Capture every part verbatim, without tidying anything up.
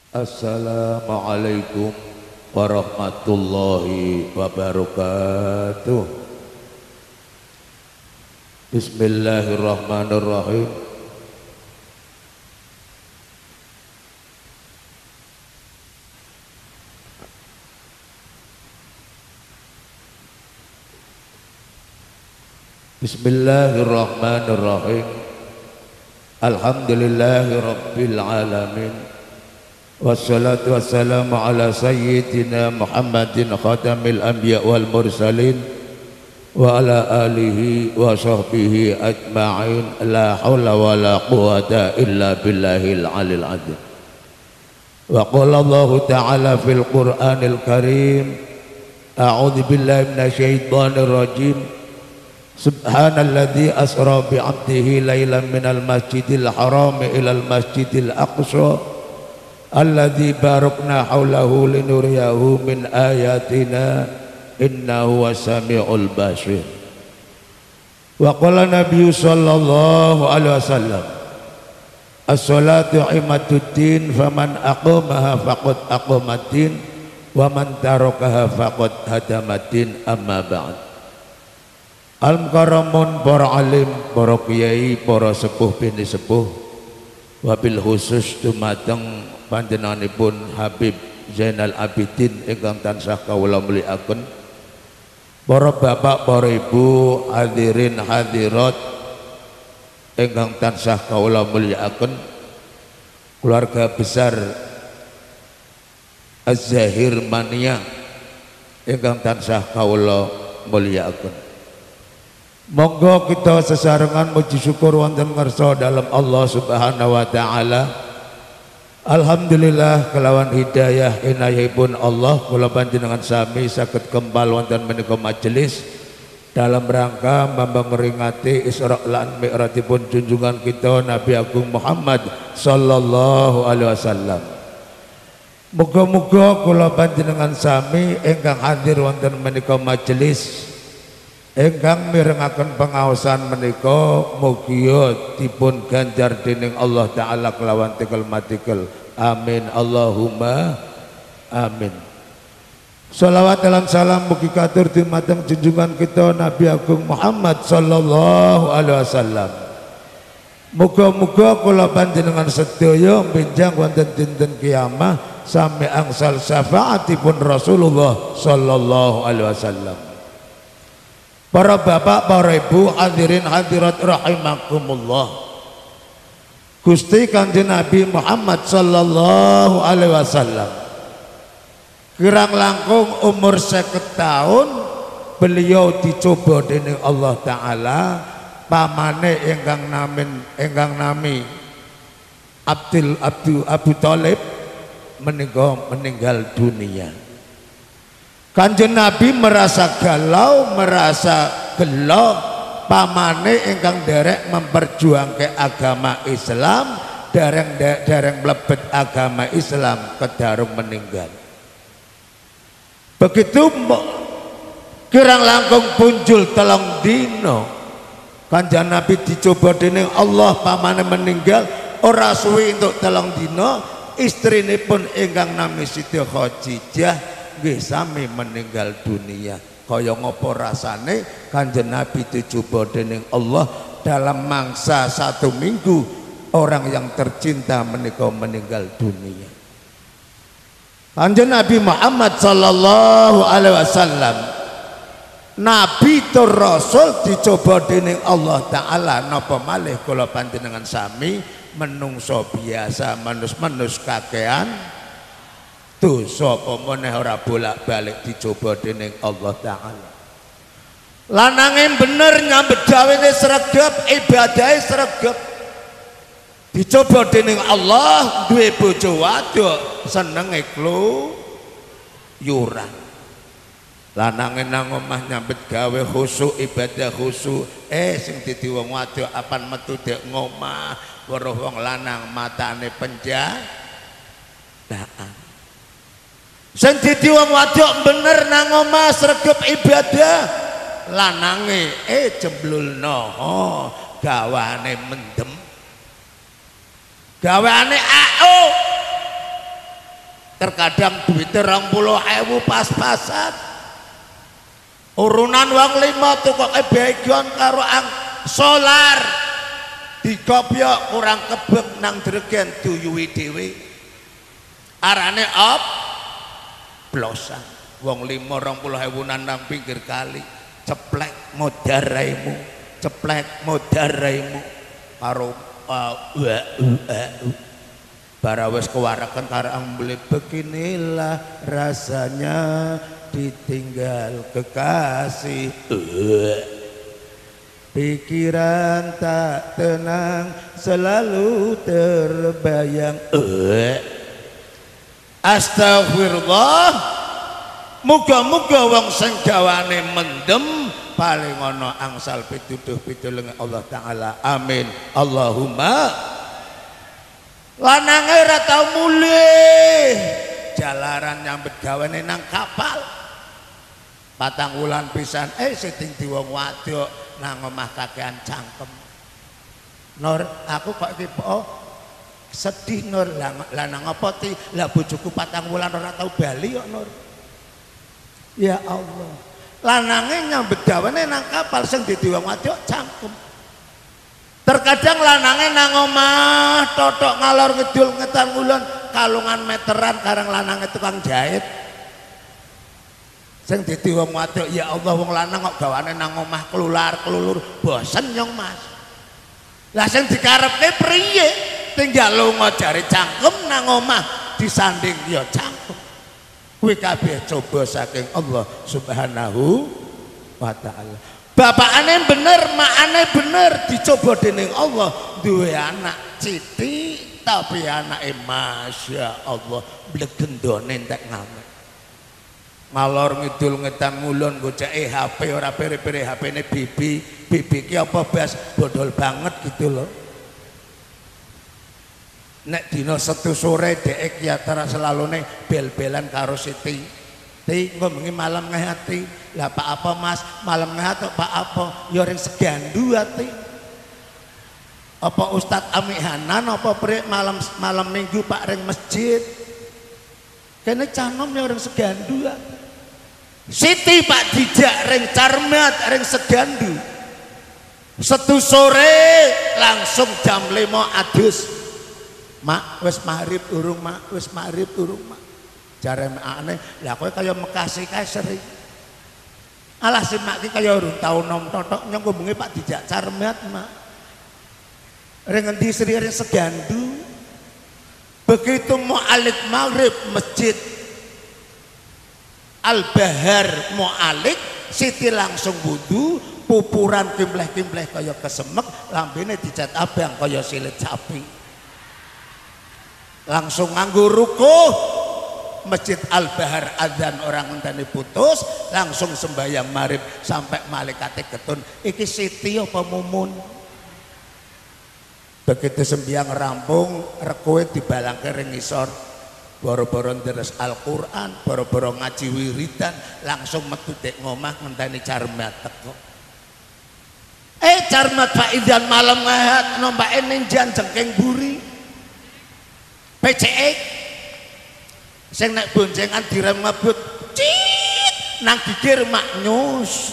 Assalamualaikum warahmatullahi wabarakatuh. Bismillahirrahmanirrahim. Bismillahirrahmanirrahim. Alhamdulillahi rabbil alamin. Wassalatu wassalamu ala sayyidina Muhammadin khatamil anbiya wal mursalin wa ala alihi wa sahbihi ajma'in. La hawla wa la quwwata illa billahil alil azim. Wa qala Allah ta'ala fil Qur'anil Karim, a'udzu billahi minasyaitonir rajim. Subhanalladzi asra bi 'abdihi lailan minal masjidil haram ilal masjidil aqsa alladzi barakna haulahu linuriyahu min ayatina innahu wasami'ul basir. Wa qala nabiyyu sallallahu alaihi wasallam, as-salatu imaduddin faman aqamaha faqad aqamaddin wa man tarakaha faqad hadamaddin. Amma ba'd. Al-mukarramun para alim, para kiai, para sepuh bini sepuh, wabil khusus dumateng panjenenganipun Habib Zainal Abidin ingkang tansah kawula mulyakaken, para bapak, para ibu, hadirin hadirat ingkang tansah kawula mulyakaken, keluarga besar Az-Zahir Mania ingkang tansah kawula mulyakaken. Monggo kita sesarengan muji syukur wonten ngarsa dalam Allah Subhanahu wa taala. Alhamdulillah kelawan hidayah inayahipun Allah kula panjenengan sami saged kembal wonten menika majelis dalam rangka memperingati Isra lan Mi'rajipun junjungan kita Nabi Agung Muhammad sallallahu alaihi wasallam. Muga-muga kula panjenengan sami ingkang hadir wonten menika majelis ingkang mirengaken pengaosan menika mugia dipun ganjar dening Allah taala kelawan tikel matikel. Amin Allahumma amin. Shalawat dan salam mugi katur dumateng junjungan kita Nabi Agung Muhammad sallallahu alaihi wasallam. Muga-muga kula panjenengan sedaya benjang wonten dinten kiamah sami angsal syafaatipun Rasulullah sallallahu alaihi wasallam. Para bapak, para ibu, hadirin hadirat rahimakumullah. Gusti Kanjeng Nabi Muhammad sallallahu alaihi wasallam kirang langkung umur seket tahun beliau dicoba dening Allah taala, pamane ingkang namin ingkang nami Abdul Abdul Abu Thalib menika meninggal dunia. Kanjeng Nabi merasa galau, merasa gelo, pamane ingkang derek memperjuangke agama Islam, dereng dereng mlebet agama Islam kedarung meninggal. Begitu kirang langkung punjul telung dino Kanjeng Nabi dicoba dening Allah, pamane meninggal ora suwi entuk telung dino istrinipun ingkang nami Siti Khadijah nggih sami meninggal dunia. Kaya ngopo rasane Kanjeng Nabi dicoba dening Allah dalam mangsa satu minggu orang yang tercinta menika meninggal dunia. Kanjeng Nabi Muhammad sallallahu alaihi wasallam, Nabi tur Rasul dicoba dening Allah taala, napa malih kula panjenengan sami menungso biasa manus-manus kakean dosa apa meneh ora bolak-balik dicoba dening Allah taala. Lanange bener nyambet gawene sregep, ibadahe sregep. Dicoba dening Allah duwe bojo wadok senenge kluyuran. Lanange nang omah nyambet gawe khusuk, ibadah khusuk, eh sing dadi wong wadok apan metu dek ngomah weruh wong lanang matane penjagaan. Sing dadi wong wadok bener nang omah sregep ibadah, lanange eh jemblulno oh, gawane mendem, gawane A O terkadang duitnya rong puluh ewu pas-pasan urunan wong lima tukoke bagian karo ang solar dikopyok kurang kebek nang dregen duyuwi dhewe arane op blosan wong lima rong puluh ewunan nang pinggir kali ceplek modar raimu ceplek modar raimu karo uh, uh, uh, uh. Bara wis kewarakan karang beli beginilah rasanya ditinggal kekasih uh. Pikiran tak tenang selalu terbayang uh. Astagfirullah muga-muga wong sing gawane mendem paling ana angsal pituduh pitulung Allah Ta'ala amin Allahumma lanange ora tau mulih jalaran nyambet gawane nang kapal patang wulan pisan eh sing di wong wadok nang omah kakean cangkem Nur aku kok iki oh sedih Nur lah nang apa ti lah bojoku patang wulan ora tau bali kok Nur ya Allah lanange nyambet gawane nang kapal sing di wong wadok cangkem terkadang lanange nang omah totok ngalor ngidul ngetan ngulon kalungan meteran karang lanange tukang jahit sing dadi wong wadok ya Allah wong lanang kok gawane nang omah kelular kelulur bosen nyong Mas lah sing dikarepke priye tinggal lunga jare cangkem nang omah disanding ya cangkem kuwi kabeh coba saking Allah Subhanahu wa Ta'ala bapakane bener, makane bener dicoba dening Allah duwe anak Siti tapi anake Masya Allah blegendone entek ngamet ngalor ngidul ngetan ngulon goceke H P ora pere-pere H P-ne bibi bibi ki apa bas bodol banget gitu loh nek dina Setu sore dhek ki antara selalune bel-belan karo Siti Ti ngomongi malam ngehati lah Pak apa Mas malam ngehati Pak apa ya ring segandu ati apa Ustadz Amihanan apa prek malam malam minggu Pak ring masjid kene canom ya ring segandu ati Siti Pak dijak ring Carmat ring segandu Setu sore langsung jam lima adus Mak wis maghrib urung Mak wis maghrib urung Mak jare aneh lah kowe kaya Mekasi kae sering alah si mak ki kaya urung tau nom totok nyong ngomongke Pak dijak Carmat Mak ring endi sri ring segandu begitu mau alik maghrib masjid Al-Bahar mau alik Siti langsung wudu pupuran kimpleh-kimpleh kaya kesemek lambene dicat abang kaya silit sapi langsung nganggo rukuh Masjid Al-Bahar adzan orang ngenteni putus langsung sembahyang maghrib sampai malaikate ketun iki Siti apa Mumun begitu sembahyang rampung rekoe dibalangke ring ngisor boro-boro deres Al-Qur'an boro-boro ngaji wiridan langsung metu dek ngomah ngenteni Carmat teko eh Carmat Pak Idan malam ngahat nombake ning jan jengking buri P C E sing nek boncengan direm ngebut cit nang gigir maknyus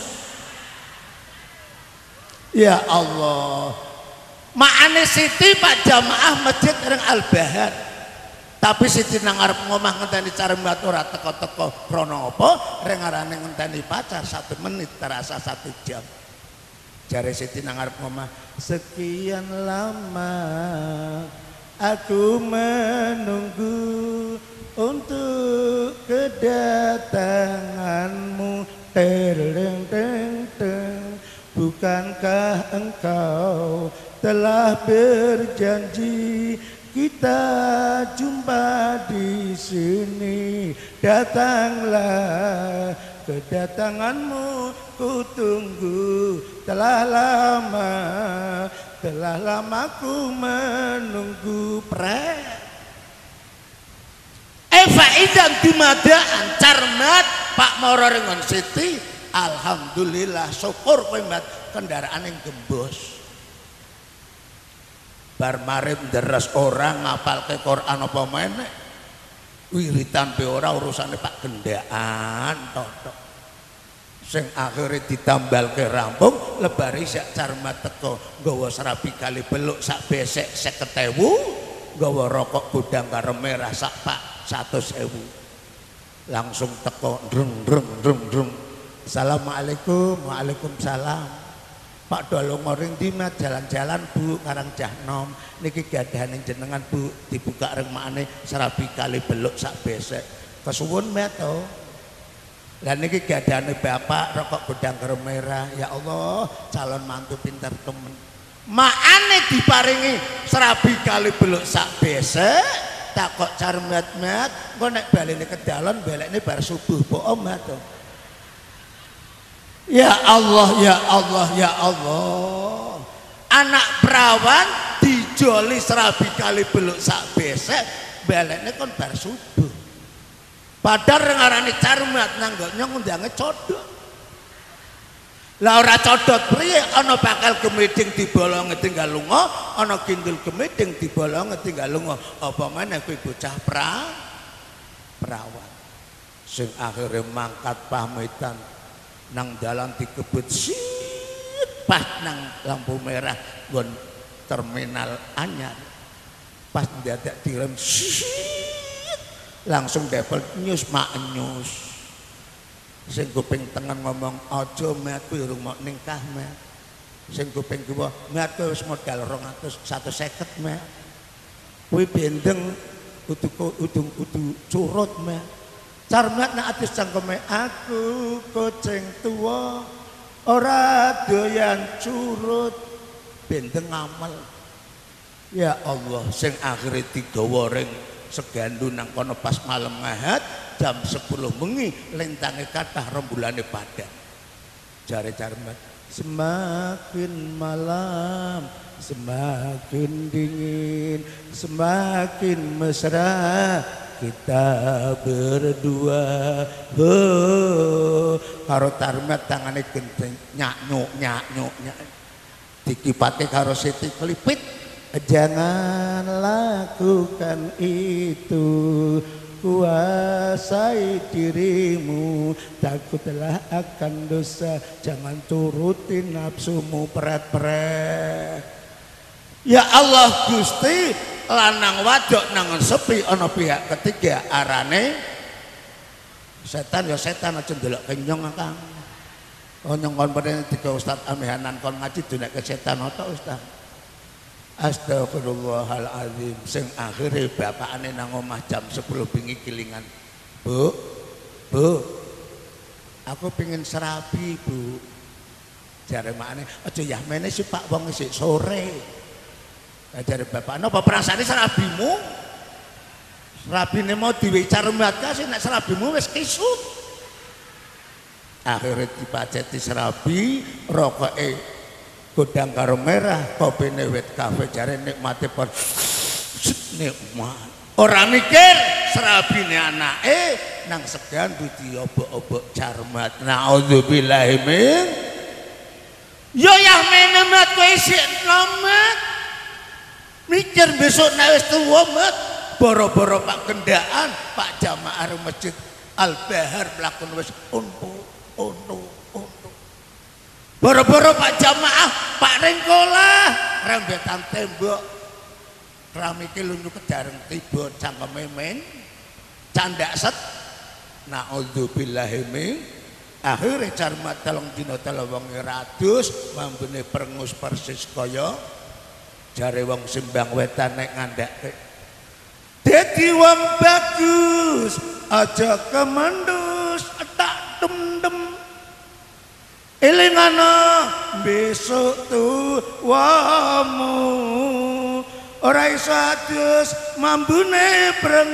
ya Allah makane Siti Pak jamaah masjid ring Al-Bahar tapi Siti nang arep ngomah ngenteni Carmat ora teko-teko krana apa ring arane ngenteni pacar satu menit terasa satu jam jare Siti nang arep ngomah sekian lama aku menunggu untuk kedatanganmu tereng teng teng bukankah engkau telah berjanji kita jumpa di sini datanglah kedatanganmu ku tunggu telah lama telah lama ku menunggu pre Eva idan dumadaan Carmat Pak Moro Rengon Siti alhamdulillah syukur kowe mbak kendaraan yang gembos bar marip deres orang ngapal ke Quran apa meneh wiritan be ora urusane Pak Gendaan tok. Sing akhire ditambalke rampung lebari sak Carmat teko nggawa serabi kali beluk sak besek seket ewu, nggawa rokok gudang karo merah sak pak seratus ewu. Langsung teko dreng dreng dreng dreng. Assalamualaikum. Waalaikumsalam. Pak Dolongo ring ndi Mat jalan-jalan Bu Karang Jahnom niki gadahaning jenengan Bu dibuka rengmakane serabi kali beluk sak besek. Kesuwun Mat to. Lah niki gadane bapak rokok gudang karo merah. Ya Allah, calon mantu pinter temen. Maane diparingi serabi kali beluk sak besek, takok Carmat-mat, engko nek balene ke dalon belekne bar subuh po omah to. Ya Allah, ya Allah, ya Allah. Anak perawan dijoli serabi kali beluk sak besek, balekne kon bar subuh. Padahal ngarani Carmat nanggoknya ngundange codot. Lah ora codot priye ana bakal gemeding dibolonge tinggal lunga, ana kindul gemeding dibolonge tinggal lunga. Apa meneh kuwi bocah pra perawan. Sing akhire mangkat pamitan nang dalan dikebut sit pas nang lampu merah nggon terminal anyar. Pas dadak direm sit langsung depel nyus mak nyus. Sing kuping tengen ngomong aja Mat kuwi urung mok nikah Mat. Sing kuping kiwa Mat kowe wis modal dua ratus seratus seket Mat. Kuwi bendeng udu udu udu curut Mat. Carmat nek atus cangkeme aku kucing tua ora doyan curut bendeng amal. Ya Allah sing akhire digawa ring segandu nang kono pas malam Ahad jam sepuluh bengi lentange kathah rembulane padang. Jare Carmat, semakin malam semakin dingin semakin mesra kita berdua. Oh, karo Carmat tangane genteng nyanyuk nyanyuk nyanyuk dikipate karo Siti Klipit. Jangan lakukan itu, kuasai dirimu, takutlah akan dosa, jangan turutin nafsumu peret-peret. Ya Allah Gusti, lanang wadok nangan sepi ana pihak ketiga arane setan. Ya setan aja ndelok kenyong Kang. Oh nyong kon padane tiga Ustaz amihanan kon ngaji duneke setan ota Ustaz. Astagfirullahaladzim. Sing akhirnya bapakane nang omah jam sepuluh bengi kilingan. Bu, bu, aku pengen serabi Bu. Jare makane aja yah mene si Pak wong isih sore. Jare bapak napa perasaane serabimu? Serabine mau diwe Carmat kasih nek serabimu wis kisut. Akhirnya dipaceti serabi rokoke gudang karo merah, kopine wit kafe jare nikmate pon nikmat. Ora mikir serabine anake nang segan diobok-obok Carmat. Naudzubillahi min. Yo yah mene Mat kowe isih nomet. Mikir besok nek wis tuwa Mat, boro-boro Pak Gendaan, Pak jamaah Masjid Al Bahar mlakon wis untu untu untu. Boro-boro Pak jamaah Pak Rengkola rembetan tembok keramike lunyu kedareng tiba cangkeme men candak set. Naudzubillahi min. Akhire Carmat telung dina telung wengi ratus mambune perengus persis kaya jare wong Simbang Wetan nek ngandhake dadi wong bagus aja kemendus tak dem-dem. Elingana besok tuwamu ora iso adus mambune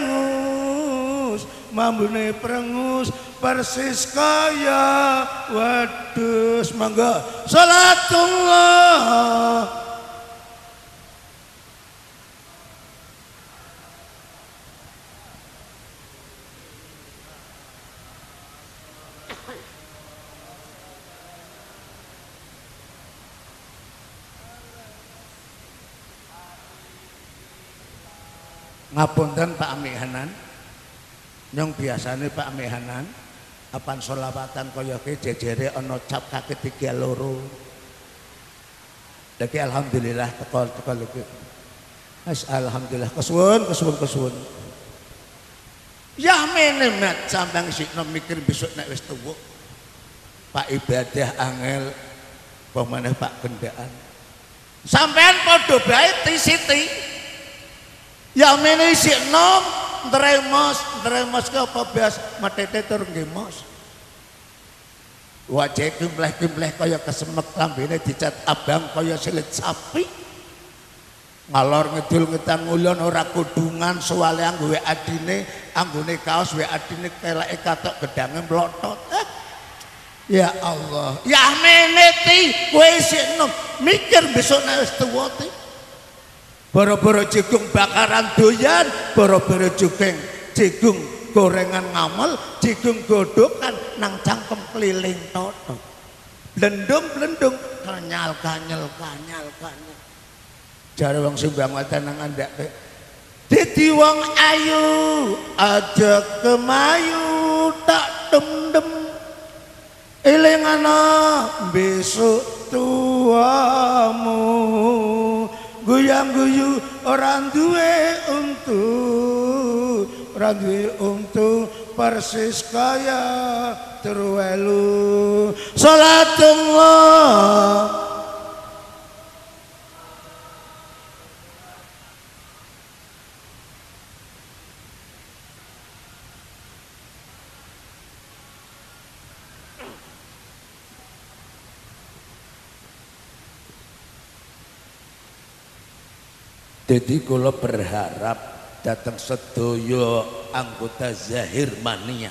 prengus mambune prengus persis kaya wedhus. Mangga salatullah. Ngapunten Pak Amihanan, Nyong biasane Pak Mehanan apan sholawatan kaya ki jejere ana cap kaki tiga loro. Dadi alhamdulillah teko-teko iki. Mas alhamdulillah kesuwun kesuwun kesuwun. Ya mene mat sampeyan sikno mikir besok nek wis tuwa. Pak ibadah angel apa maneh Pak gendaan. Sampeyan padha bae tisiti. Ya mene sikno ndremos, ndremos ki apa bias metete tur nggih Mas. Wajah kimleh-kimleh kaya kesemek lambene dicat abang kaya silit sapi. Ngalor ngidul ngetan ngulon ora kudungan soale anggo adine anggone kaos we adine keleke katok gedange mlotot. Eh, ya Allah, ya meneti kowe isih mikir besok nek wis tuwa ti. Boro-boro jagung bakaran doyan, boro-boro jagung jagung gorengan ngamel, jagung godokan nang cangkem keliling toto. Blendung-blendung kanyal kanyel kanyal kanyel. Jare wong Sumbawa nang andak dadi wong ayu aja kemayu tak dem-dem eling ana besok tuamu guyang-guyu ora duwe untu ora duwe untu persis kaya terwelu salatullah. Jadi kula berharap datang sedaya anggota Zahir Mania.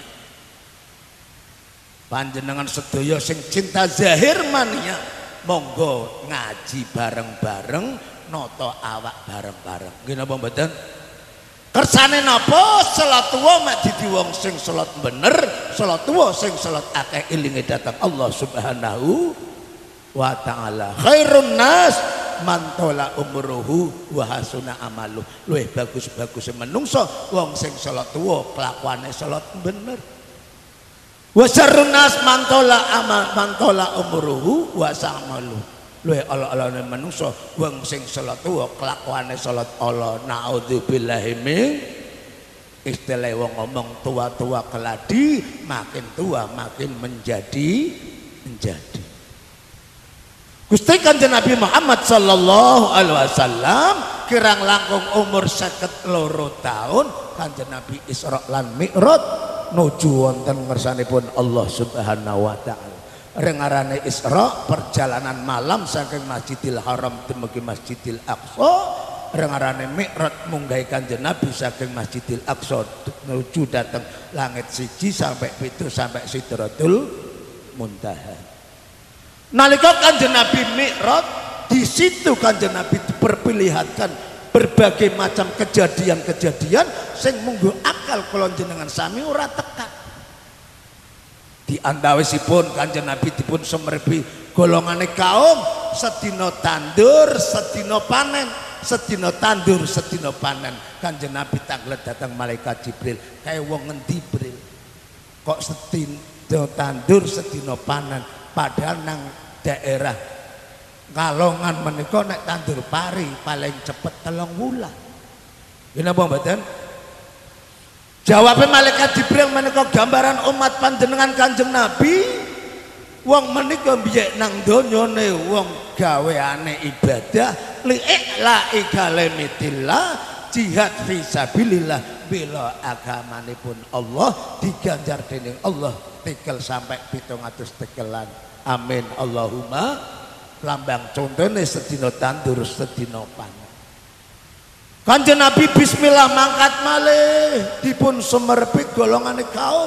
Panjenengan sedaya sing cinta Zahir Mania, monggo ngaji bareng-bareng, noto awak bareng-bareng. Nggih napa mboten? Kersane napa salat tuwa mek dadi wong sing salat bener, salat tuwa sing salat akeh ilinge datang Allah Subhanahu wa taala. Khairun nas mantola umruhu wa hasuna amalu. Luwih bagus-bagus menungso wong sing salat tuwa kelakuane salat bener. Wa syarrun nas mantola amal mantola umruhu wa samalu. Luwih ala-alane menungso wong sing salat tuwa kelakuane salat ala. Naudzubillahi min istilah wong ngomong tua-tua keladi, makin tua makin menjadi menjadi. Gusti Kanjeng Nabi Muhammad sallallahu alaihi wasallam kirang langkung umur seket loro tahun Kanjeng Nabi Isra lan Mi'raj nuju wonten ngersanipun Allah Subhanahu wa taala. Rengarane Isra perjalanan malam saking Masjidil Haram dumugi Masjidil Aqsa. Rengarane Mi'raj munggahi Kanjeng Nabi saking Masjidil Aqsa nuju dateng langit siji sampai pitu sampai Sidratul Muntaha. Nalika Kanjeng Nabi Mi'raj di situ Kanjeng Nabi diperlihatkan berbagai macam kejadian-kejadian sing munggo akal kula jenengan sami ora tekan. Di antawisipun Kanjeng Nabi dipun sumerbi golongane kaum sedina tandur sedina panen, sedina tandur sedina panen. Kanjeng Nabi tanglet datang malaikat Jibril, kae wong ngendi Jibril? Kok sedina tandur sedina panen? Padahal nang daerah Kalongan menika nek tandur pari paling cepet telung wulan. Nggih napa mboten? Jawabe malaikat Jibril menika gambaran umat panjenengan Kanjeng Nabi. Wong menika mbiyek nang donyane wong gaweane ibadah li'la ikalamitillah jihad fi sabilillah bela agamanipun Allah diganjar dening Allah tekel sampai pitung atus tekelan. Amin Allahumma. Lambang contone sedina tandur sedina panen. Kanjeng Nabi bismillah mangkat malih dipun sumerbit golongane kaum.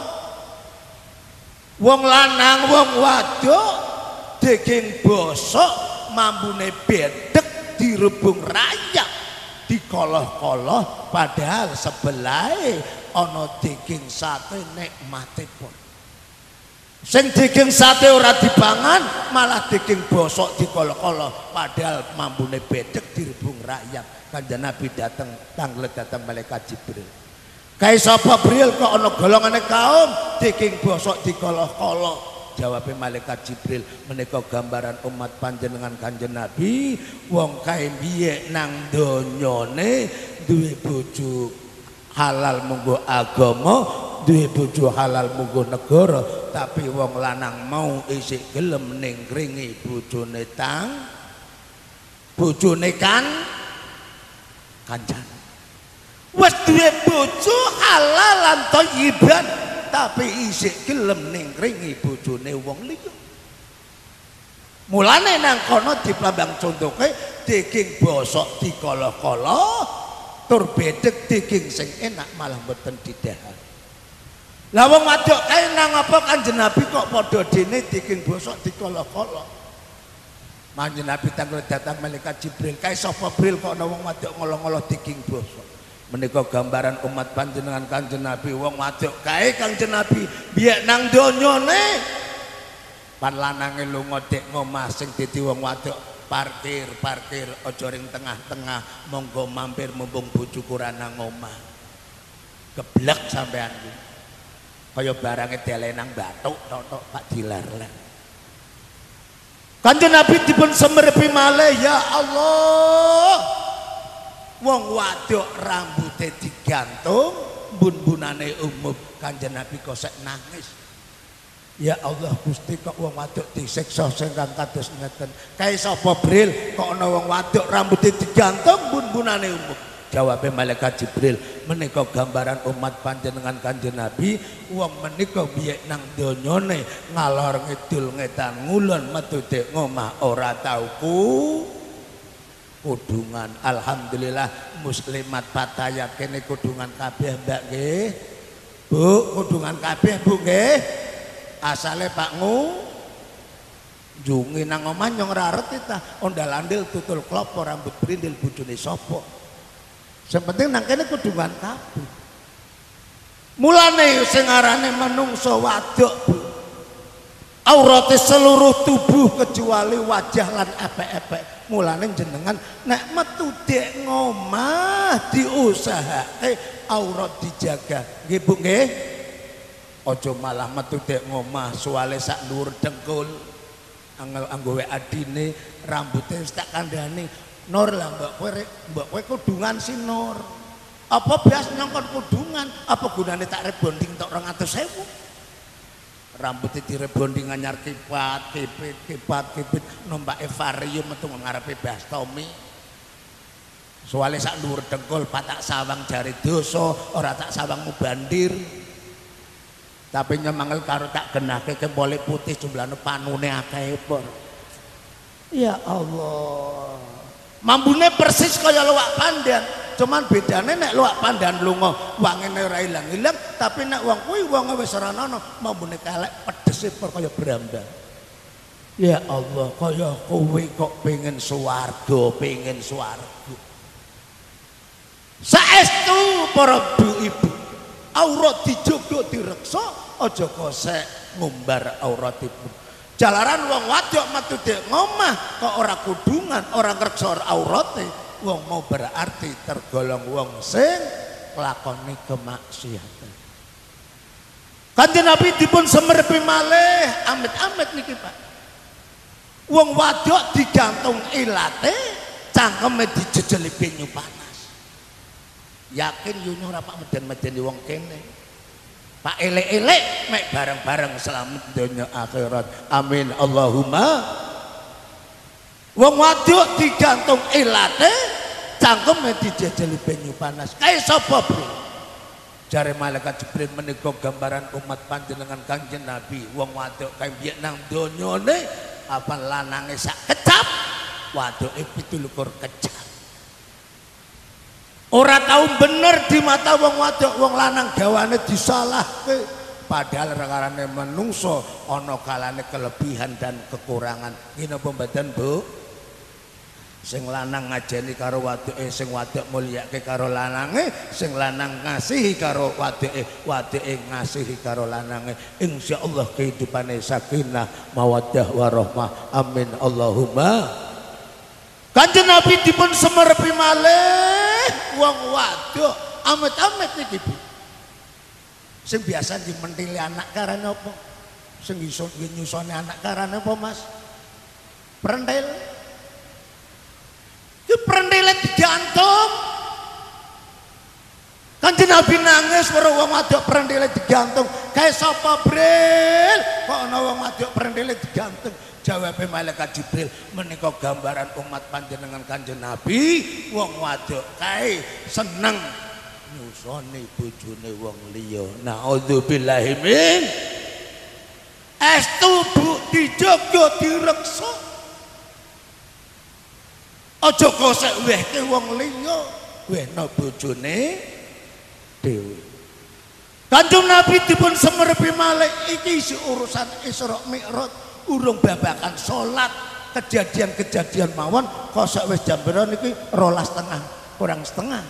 Wong lanang wong wadok daging bosok mambune bedek dirubung rayap dikoloh-koloh padahal sebelahe ana daging sate nikmatipun. Sing daging sate ora dipangan malah daging bosok dikolo-kolo padahal mambune bedek dirubung rakyat. Kanjeng Nabi datang tanglet datang malaikat Jibril. Kae sapa Jibril kok ana golongane kaum diking bosok dikolo-kolo. Jawabe malaikat Jibril, menika gambaran umat panjenengan Kanjeng Nabi. Wong kae biye nang donyane duwe bojo halal munggo agama, duwe bojo halal munggo negara, tapi wong lanang mau isih gelem ningkringi bojone tang bojone kan kancan. Wes duwe bojo halal lan thayyiban, tapi isih gelem ningkringi bojone wong liya. Mulane nang kono diplambang contoke daging bosok dikolo-kolo, tur bedhek daging sing enak malah mboten didahar. Lah wong wadok kae nang apa Kanjeng Nabi kok padha dene daging bosok dikolo-kolo. Kanjeng Nabi tanggal datang malaikat Jibril, kae sapa Jibril kok ana wong wadok ngolo-ngolo daging bosok. Menika gambaran umat panjenengan Kanjeng Nabi. Wong wadok kae Kanjeng Nabi biyen nang donyane pan lanange lunga dek ngomah sing dadi wong wadok parkir parkir aja ring tengah-tengah, monggo mampir mumpung bojoku ra nang omah. Geblek sampean iki kaya barange delenang bathuk tok Pak dilar-lar. Kanjeng Nabi dipun semerepi malih, ya Allah, wong wadok rambute digantung bun-bunane umum. Kanjeng Nabi kok sek nangis, ya Allah Gusti kok wong wadok disiksa sing kados ngeten. Kae sapa Jibril kok ana wong wadok rambute digantung bun-bunane umum. Jawabe malaikat Jibril, menika gambaran umat panjenengan Kanjeng Nabi. Wong menika biye nang donyane ngalor ngidul ngetan ngulon metu dek ngomah ora tau ku kudungan. Alhamdulillah muslimat patayat kene kudungan kabeh Mbak nggih. Bu, kudungan kabeh Bu nggih. Asale Pak Ngu jungi nang omah nyong raret ta ondal-andil tutul klopo rambut brindil bojone sapa. Sing penting nang kene kudungan kabeh. Mulane sing arane menungso wadok Bu, aurate seluruh tubuh kecuali wajah lan epek-epek. Mulane jenengan nek metu dek ngomah diusahake aurat dijaga. Nggih Bu nggih. Aja malah metu dek ngomah suwale sak dhuwur dengkul. Angel anggo wek adine rambute wis tak kandhani. Nur lah mbak kowe mbak kowe kudungan si Nur. Apa bias nyongkon kudungan? Apa gunane tak rebonding tok dua ratus ribu? Rambutnya direbonding anyar kipat, kipit, kipat, kipit, nombake vario metu ngarepe bastomi. Soale sak dhuwur dengkul patak sawang jari dosa, ora tak sawang mubandir. Tapi nyemangel karo tak genahke kempole putih jumlahne panune akeh por. Ya Allah. Mambune persis kaya luwak pandan, cuman bedane nek luwak pandan lunga wangene ora ilang-ilang, tapi nek wong kuwi wonge wis ora ana, mambune kelek pedese por kaya brambang. Ya Allah, kaya kowe kok pengen swarga, pengen swarga. Saestu para ibu, aurat dijogo direksa, aja kosek ngumbar auratipun. Jalaran wong wadok metu dek ngomah kok ora kudungan, ora ngreksa aurate, wong mau berarti tergolong wong sing nglakoni kemaksiatan. Kanjeng Nabi dipun semerepi malih, amit-amit niki Pak. Wong wadok digantung ilate, cangkeme dijejeli banyu panas. Yakin yunyuh ora Pak meden-medeni wong kene. Pak elek-elek mek bareng-bareng selamat dunia akhirat. Amin Allahumma. Wong wadok digantung ilate, cangkeme dijejeli banyu panas. Kae sapa Bro? Jare malaikat Jibril menika gambaran umat panjenengan Kanjeng Nabi. Wong wadok kae biyen nang donyane apa lanange sak kecap, wadoke pitulikur kecap. Ora tahu bener di mata wong wadok, wong lanang gawane disalahke. Padahal rekarane menungso ana kalane kelebihan dan kekurangan. Ngene apa mboten Bu? Sing lanang ngajeni karo wadoke, sing wadok mulyake karo lanange, sing lanang ngasihi karo wadoke, wadoke ngasihi karo lanange. Insyaallah kehidupane sakinah, mawaddah warahmah. Amin Allahumma. Kanjeng Nabi dipun semerepi malih wong wadok amit-amit niki Bu. Sing biasa dimentili anak karane apa? Sing iso nyusoni anak karane apa, Mas? Prentil. Ki prentile digantung. Kanjeng Nabi nangis karo wong wadok prentile digantung. Kae sapa, Bril? Kok ana wong wadok prentile digantung? Jawabe malaikat Jibril, menika gambaran umat panjenengan Kanjeng Nabi, wong wadok kae seneng nyusoni bojone wong liya. Naudzubillahi min estu bu dijogo direksa. Aja kosek wehke wong liya, wehna bojone dhewe. Kanjeng Nabi dipun semerepi malih iki isi urusan Isra Mi'raj, urung babakan salat, kejadian-kejadian mawon kosek wis jam pira niki rolas setengah, kurang setengah.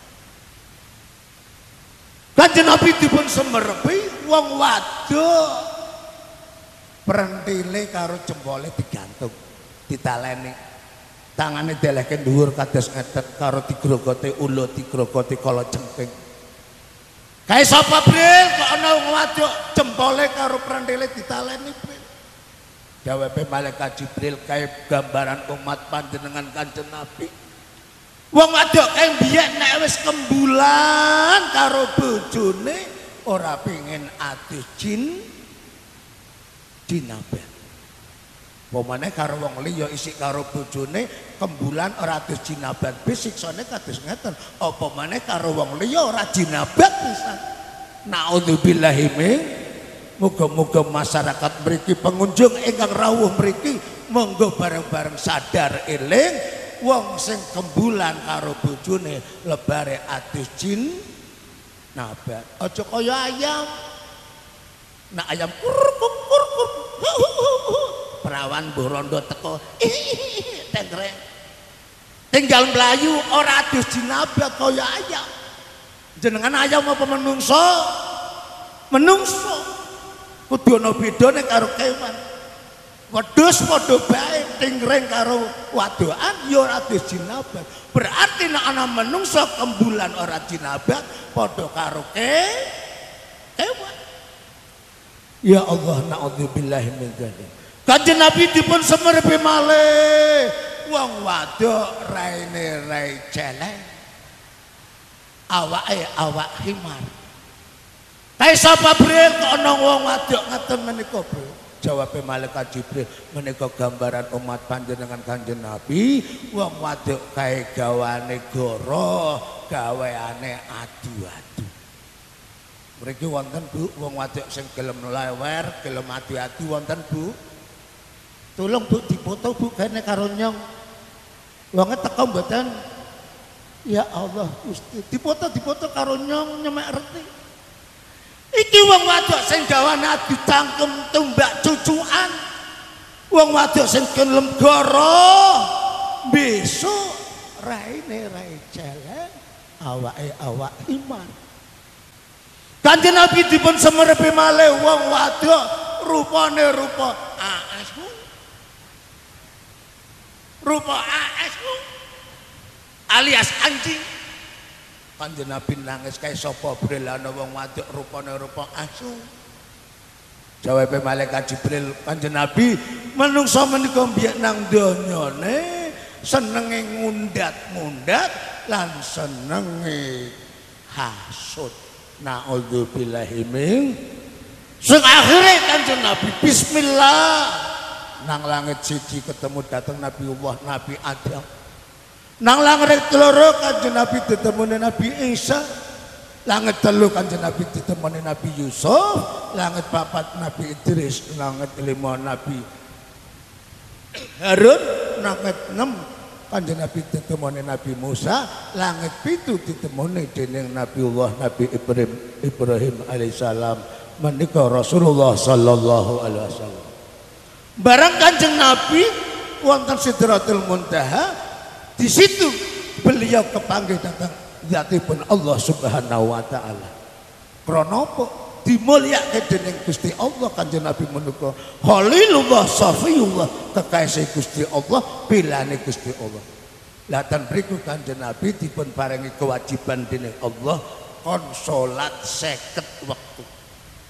Kanjeng Nabi dipun semerepi wong wadok prentile karo jempole digantung, ditaleni. Tangane delehke dhuwur kados ngeten karo digrogoti ula digrogoti kala cengking. Kae sapa, Bril? Kok ana wong wadok jempole karo prentile ditaleni, Bril? Jawabe malaikat Jibril, kae gambaran umat panjenengan Kanjeng Nabi. Wong wadok kae biyen nek wis kembulan karo bojone ora pengin adus jin jinabat. Pomane karo wong liya isik karo bojone kembulan ora adus jinabat bis siksane kados ngeten. Apa maneh karo wong liya ora jinabat pisan. Naudzubillahi min. Muga-muga masyarakat mriki pengunjung ingkang rawuh mriki monggo bareng-bareng sadar eling wong sing kembulan karo bojone lebare adus jin nabat. Aja kaya ayam. Nak ayam kur kur kur kur. Perawan borondo teko tengreng. Tinggal melayu ora adus jinabat kaya ayam. Jenengan ayam apa menungso? Menungso. Kudu ana bedane karo kewan. Wedhus padha bae tingreng karo wadokan ya ora adus jinabat. Berarti nek ana menungso kembulan ora jinabat padha karo ke kewan. Ya Allah, naudzubillahi min dzalik. Kanjeng Nabi dipun semerepi malih wong wadok raine rai celeng, awake awak himar. Kae sapa, Bril? Kok ana wong wadok ngeten menika, Bril? Jawabe malaikat Jibril, menika gambaran umat panjenengan Kanjeng Nabi, wong wadok kae gawane goro, gaweane adu-adu. Mriki wonten, Bu, wong wadok sing gelem lewer, gelem adu-adu wonten, Bu? Tolong, Bu, dipoto, Bu, kene karo nyong. Wonge teko mboten? Ya Allah, Gusti. Dipoto dipoto karo nyong nyemek reti. Iki wong wadok sing gawane adu cangkem tumbak cucukan. Wong wadok sing gelem goro. Besok raine rai celeng, awake awak iman. Kanjeng Nabi dipun semerepi malih wong wadok rupane rupa aasmu. Rupa aasmu alias anjing. Kanjeng Nabi nangis, kae sapa, Bril? Ana wong wadok rupane rupa asu. Jawabe malaikat Jibril, Kanjeng Nabi, menungso menika mbiyen nang donyane senenge ngundat-ngundat lan senenge hasud. Naudzubillahi min. Sing akhire Kanjeng Nabi bismillah nang langit siji ketemu dateng Nabiullah Nabi Adam. Nang langit loro Kanjeng Nabi ditemoni Nabi Isa. Langit telu Kanjeng Nabi ditemoni Nabi Yusuf. Langit papat Nabi Idris. Langit lima Nabi Harun. Langit enam Kanjeng Nabi ditemoni Nabi Musa. Langit pitu ditemoni dening Nabiullah Nabi Ibrahim Ibrahim alaihissalam. Menika Rasulullah sallallahu alaihi wasallam. Barang Kanjeng Nabi wonten Sidratul Muntaha, di situ beliau kepanggih datang zatipun Allah Subhanahu wa taala. Krana apa? Dimulyakake dening Gusti Allah. Kanjeng Nabi menika Khalilullah Safiyullah, kekasih Gusti Allah, pilane Gusti Allah. Lah ten mriku Kanjeng Nabi dipun paringi kewajiban dening Allah kon salat seket wektu.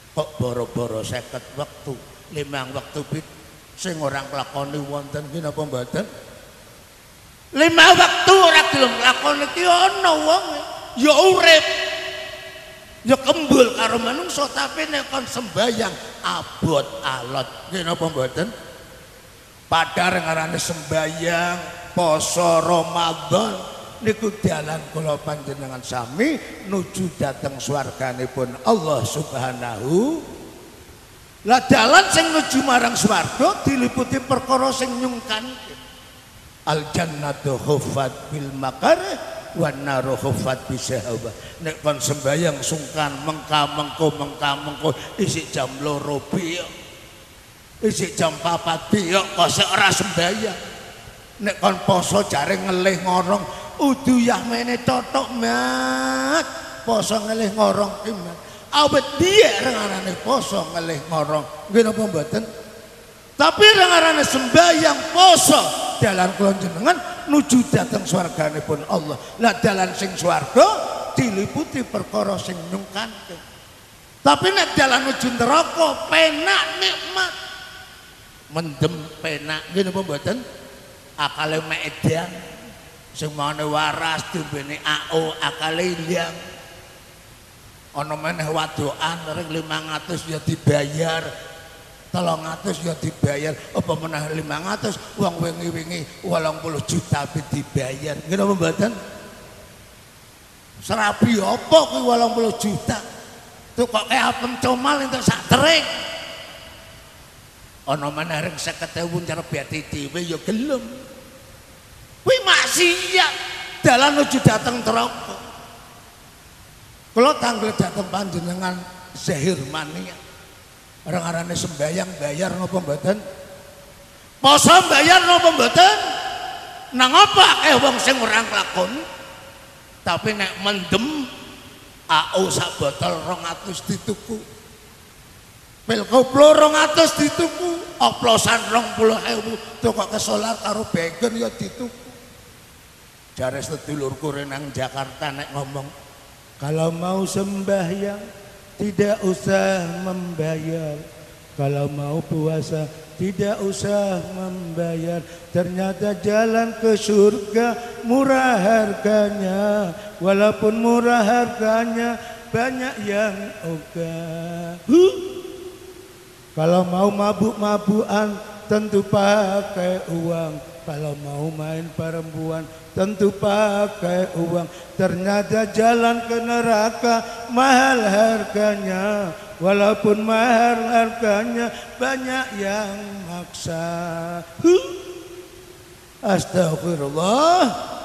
kok boro-boro seket wektu limang wektu pit sing orang nglakoni wonten ki napa mboten lima wektu ora gelem nglakoni ki ana wong ya urip ya kembul karo manungsa tapi nek kon sembayang abot alot nggih napa mboten padha ngarane sembayang poso Ramadan niku dalan kula panjenengan sami nuju dhateng swarganipun Allah Subhanahu lah dalan sing nuju marang swarga diliputi perkara sing nyungkanke al jannatu khuffat bil makarih wan naru khuffat bisahawah nek kon sembayang sungkan mengka-mengko mengka-mengko isik jam loro biok isik jam papat biok kok sik ora sembayang nek kon poso jare ngelih ngorong udu yah mene totok mat poso ngelih ngorong ki mat awet dia rengarane poso ngelih ngorong nggih napa mboten tapi rengarane sembayang poso dalan kula jenengan nuju dhateng swarganipun Allah lah dalan sing swarga diliputi perkara sing nyungkanke tapi nek dalan nuju neraka penak nikmat mendem penak nggih napa mboten akale mek edan sing mane waras diombene A O akale ilang ana meneh wadokan ring limang atus ya dibayar telung atus ya dibayar apa meneh limang atus wong wingi-wingi wolung puluh juta tapi dibayar nggih napa mboten serabi apa kuwi wolung puluh juta tuh kok kaya pencomal entuk sak tering ana meneh ring seket ewu cara bati dhewe ya gelem kuwi maksiat dalan nuju dhateng neraka kula tanggel dhateng panjenengan zahir mania orang-arane sembayang bayar napa mboten poso bayar napa mboten nang apa akeh wong sing ora nglakoni tapi nek mendem A O sak botol rong atus dituku pil koplo rong atus dituku oplosan rong puluh ewu tuh kok kesolar karo begen ya dituku jare sedulurku renang Jakarta nek ngomong kalau mau sembahyang tidak usah membayar kalau mau puasa tidak usah membayar ternyata jalan ke surga murah harganya walaupun murah harganya banyak yang ogah huh? Kalau mau mabuk-mabukan tentu pakai uang kalau mau main perempuan tentu pakai uang ternyata jalan ke neraka mahal harganya walaupun mahal harganya banyak yang maksa huh? Astagfirullah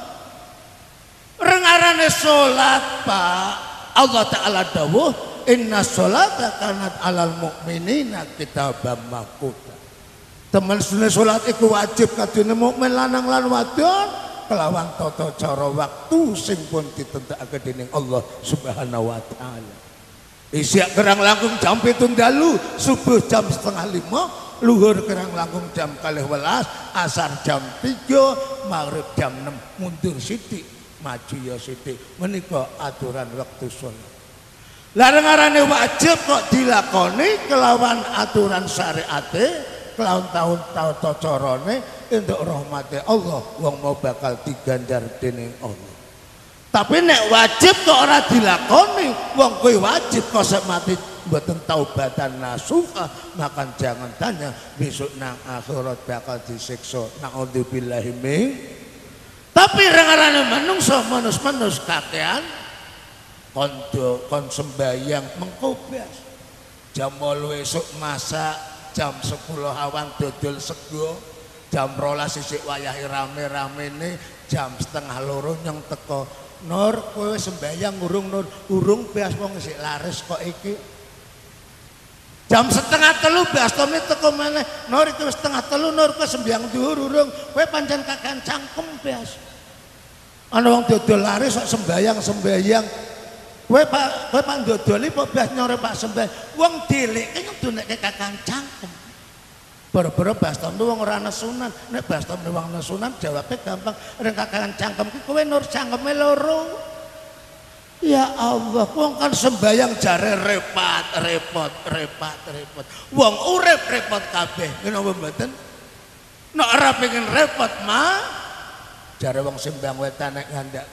rengarane salat Pak Allah Ta'ala dawuh inna sholata kanat alal mu'minina kitabam mawquta teman sunah salat iku wajib kadune mukmin lanang lan wadon kelawan tata cara waktu sing pun ditentokake dening Allah Subhanahu wa taala. Isya kerang langkung jam pitung dalu, subuh jam setengah lima, luhur kerang langkung jam kalih welas, asar jam tiga, maghrib jam enam, mundur sithik, maju ya sithik. Menika aturan waktu salat. Larang arane wajib kok dilakoni kelawan aturan syariate, kelawan tahun tata carane untuk rahmati Allah wong mau bakal diganjar dening Allah. Tapi nek wajib kok ora dilakoni wong kuwi wajib kok mati mboten taubatan nasuha maka jangan tanya besok nang akhirat bakal disiksa naudzubillahi min. Tapi rengarane manungsa manus-manus kakean kondo kon sembayang mengko blas jam wolu esuk masak jam sepuluh awan dodol sego jam rolas sisik wayahe rame-ramene jam setengah loro nyeng teko Nur kowe sembayang urung Nur urung beas wong isih laris kok iki jam setengah telu beas tome teko meneh Nur iki wis setengah telu Nur kowe sembayang dhuwur urung kowe pancen kakean cangkem beas ana wong dodol laris kok sembayang sembayang kowe Pak kowe Pak ndodoli kok beas nyore Pak sembayang wong dheleke ngedunekke kakean cangkem bara-bara bastom wong ora nesunan nek bastom wong nesunan jawabe gampang reng kakangan cangkem ki kowe Nur cangkeme loro Ya Allah, wong kan sembayang jare repot, repot, repot, repot. Wong urip repot kabeh. Kenapa mboten? Nek ora pengen repot mah jare wong sembayang wetan nek ngandak.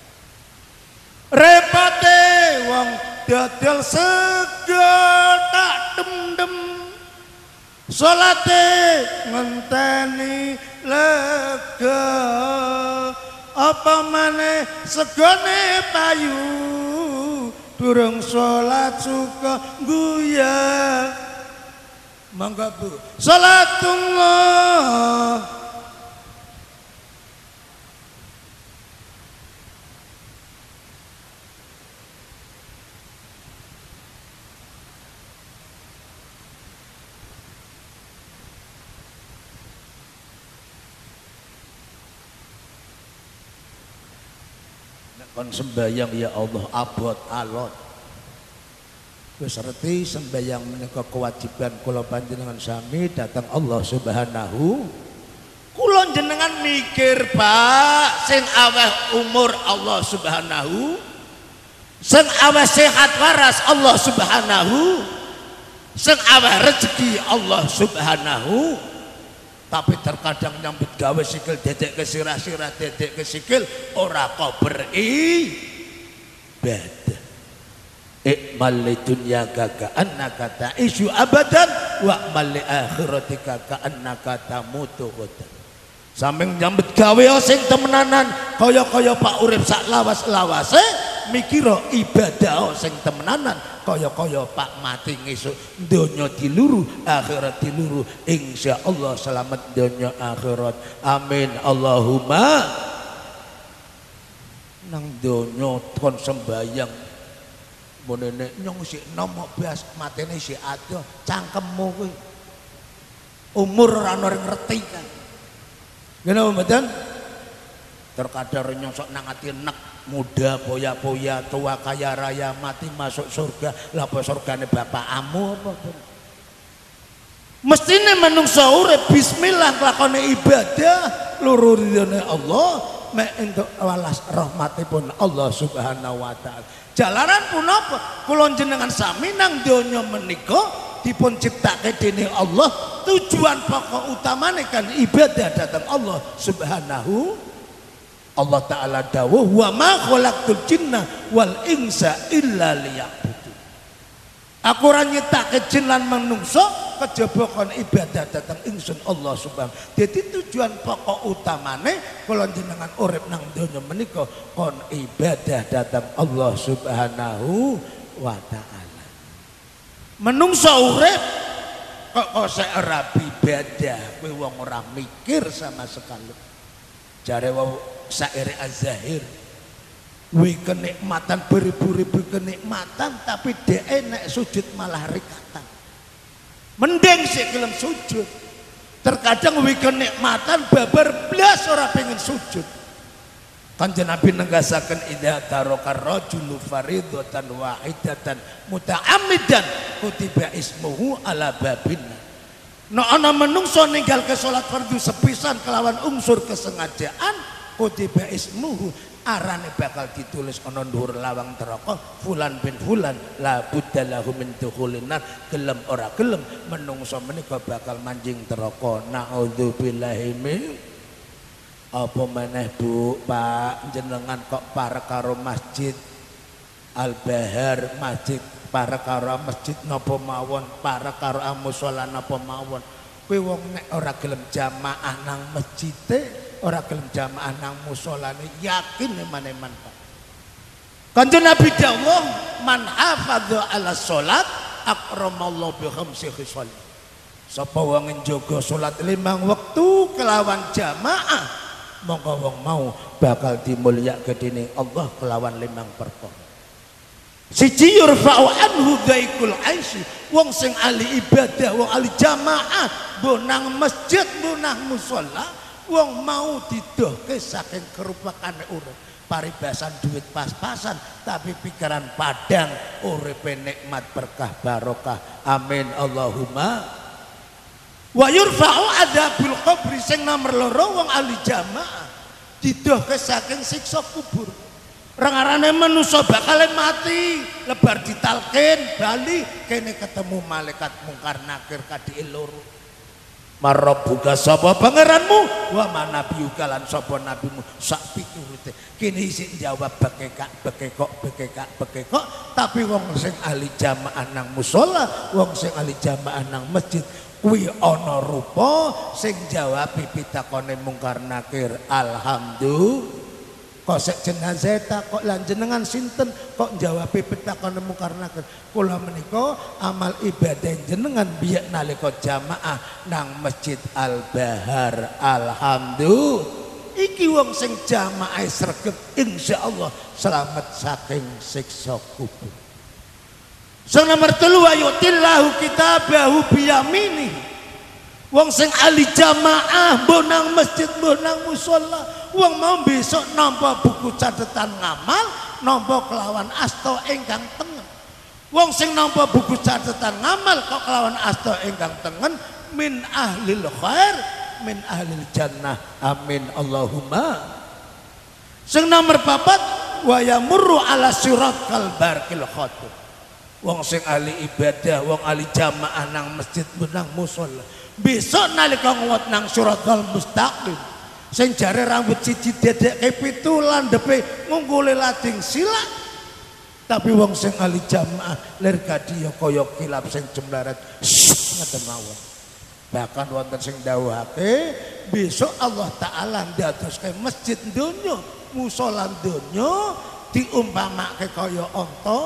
Repote wong dodol sego tak dem-dem. Salate ngenteni lega. Apa maneh segone payu durung salat suka guya. Mangga Bu, salatullah. Kon sembayang ya Allah abot alot. Wis reti sembayang menika kewajiban kula panjenengan sami datang Allah Subhanahu. Kula jenengan mikir, Pak, sing aweh umur Allah Subhanahu, sing aweh sehat waras Allah Subhanahu, sing aweh rezeki Allah Subhanahu. Tapi terkadang nyambut gawe sikil dedek ke sirah-sirah dedek ke sikil ora kok beribadah. Ikmal li dunyaka ka annaka ta'ishu abadan wa amal li akhiratika ka annaka tamutu ghadan. Sampeyan nyambut gawe sing temenanan kaya-kaya Pak urip sak lawas-lawase mikira ibadah sing temenanan kaya-kaya Pak mati ngesuk donya diluru akhirat diluru insyaallah selamat donya akhirat amin Allahumma. Nang donya kon sembayang menene nyong sik nom bias matene sik adoh cangkemmu kuwi umur ora ono ngerti kan. Ngene mboten? Terkadang nyosok nang ati nek muda poya-poya tua kaya raya mati masuk surga. Lah apa surgane bapakmu apa? Mestine manungsa urip bismillah nglakoni ibadah luru ridhone Allah mek entuk welas rahmatipun Allah Subhanahu wa taala. Jalaran punapa kula jenengan sami nang donya menika dipun ciptake dening Allah, tujuan pokok utamane kan ibadah datang Allah Subhanahu. Allah Ta'ala dawuh wa ma khalaqtul jinna wal insa illa liya'budun. Aku ora nyiptake jin lan manungsa kejaba kon ibadah datang ingsun Allah Subhanahu. Dadi tujuan pokok utamane kula jenengan urip nang donya menika kon ibadah datang Allah Subhanahu wa taala. Menungsa urip kok kok sek ora ibadah kowe wong ora mikir sama sekali. Jare wau syair Az-Zahir, wi kenikmatan beribu-ribu kenikmatan tapi dhek nek sujud malah rikatan. Mending sik gelem sujud. Terkadang wi kenikmatan babar blas ora pengen sujud. Kanjeng Nabi nenggasaken idza taraka rajulu faridatan wahidatan muta'ammidan kutiba ismuhu ala babin. No ana menungso ninggal ke salat fardu sepisan kelawan unsur kesengajaan kutiba ismuhu arane bakal ditulis ana dhuwur lawang neraka fulan bin fulan la buddalahu min dukhulinar gelem ora gelem menungso menika bakal manjing neraka naudzubillahi min. Apa meneh Bu Pak jenengan kok parek karo masjid Al-Bahar, masjid parek karo masjid napa mawon, parek karo musala napa mawon. Kowe wong nek ora gelem jamaah nang masjide, ora gelem jamaah nang musolane, yakin eman-eman Pak. Kanjeng Nabi dawuh, man hafadza ala salat akramallahu bi khamsi khisal. Sapa wong njaga salat limang wektu kelawan jamaah, mongko wong mau bakal dimulyakake dening Allah kelawan limang perkara. Siji yurfa'u anhu dhaikul aisy, wong sing ahli ibadah, wong ahli jamaah, bonang masjid, bonang musala, wong mau didohke saking kerupakane urip. Paribasan duit pas-pasan tapi pikiran padang, uripe nikmat berkah barokah. Amin Allahumma. Wa yurfa'u adzabul qabri, sing nomor loro wong ahli jamaah didohke saking siksa kubur. rengarane manusia bakal mati lebar ditalkin bali kene ketemu malaikat mungkar nakir kadhi loro marabbuka sapa pangeranmu wa manabiyuka lan sapa nabimu sak piturute kene isih jawab bekekak bekekok bekekak bekekok tapi wong sing ahli jamaah nang musala wong sing ahli jamaah nang masjid kuwi ana rupa sing jawab pitakone mungkar nakir alhamdulillah kok sek jenazah kok lan jenengan sinten kok jawab pitakone mungkar nakir kula menika amal ibadah jenengan biyak nalika jamaah nang Masjid Al Bahar alhamdulillah iki wong sing jamaah sregep insyaallah selamat saking siksa kubur. Sing nomor telu ayutillahu kitabahu biyamini wong sing ahli jamaah mbok nang masjid mbok nang musala wong mau besok nampa buku catatan ngamal nampa kelawan asta ingkang tengen wong sing nampa buku catatan ngamal kok kelawan asta ingkang tengen min ahlil khair min ahlil jannah amin Allahumma. Sing nomor papat wa yamurru ala sirat kal barkil khatib wong sing ahli ibadah wong ahli jamaah nang masjid nang musala besok nalika nguwat nang siratal mustaqim sing jare rambut siji dedekke pitu landhepe ngungkule lading silak tapi wong sing ahli jamaah lir gadi ya kaya kilap sing jemlaret ngeten mawon. Bahkan wonten sing dawuhake besok Allah taala ndadoske masjid donya musala donya diumpamake kaya onta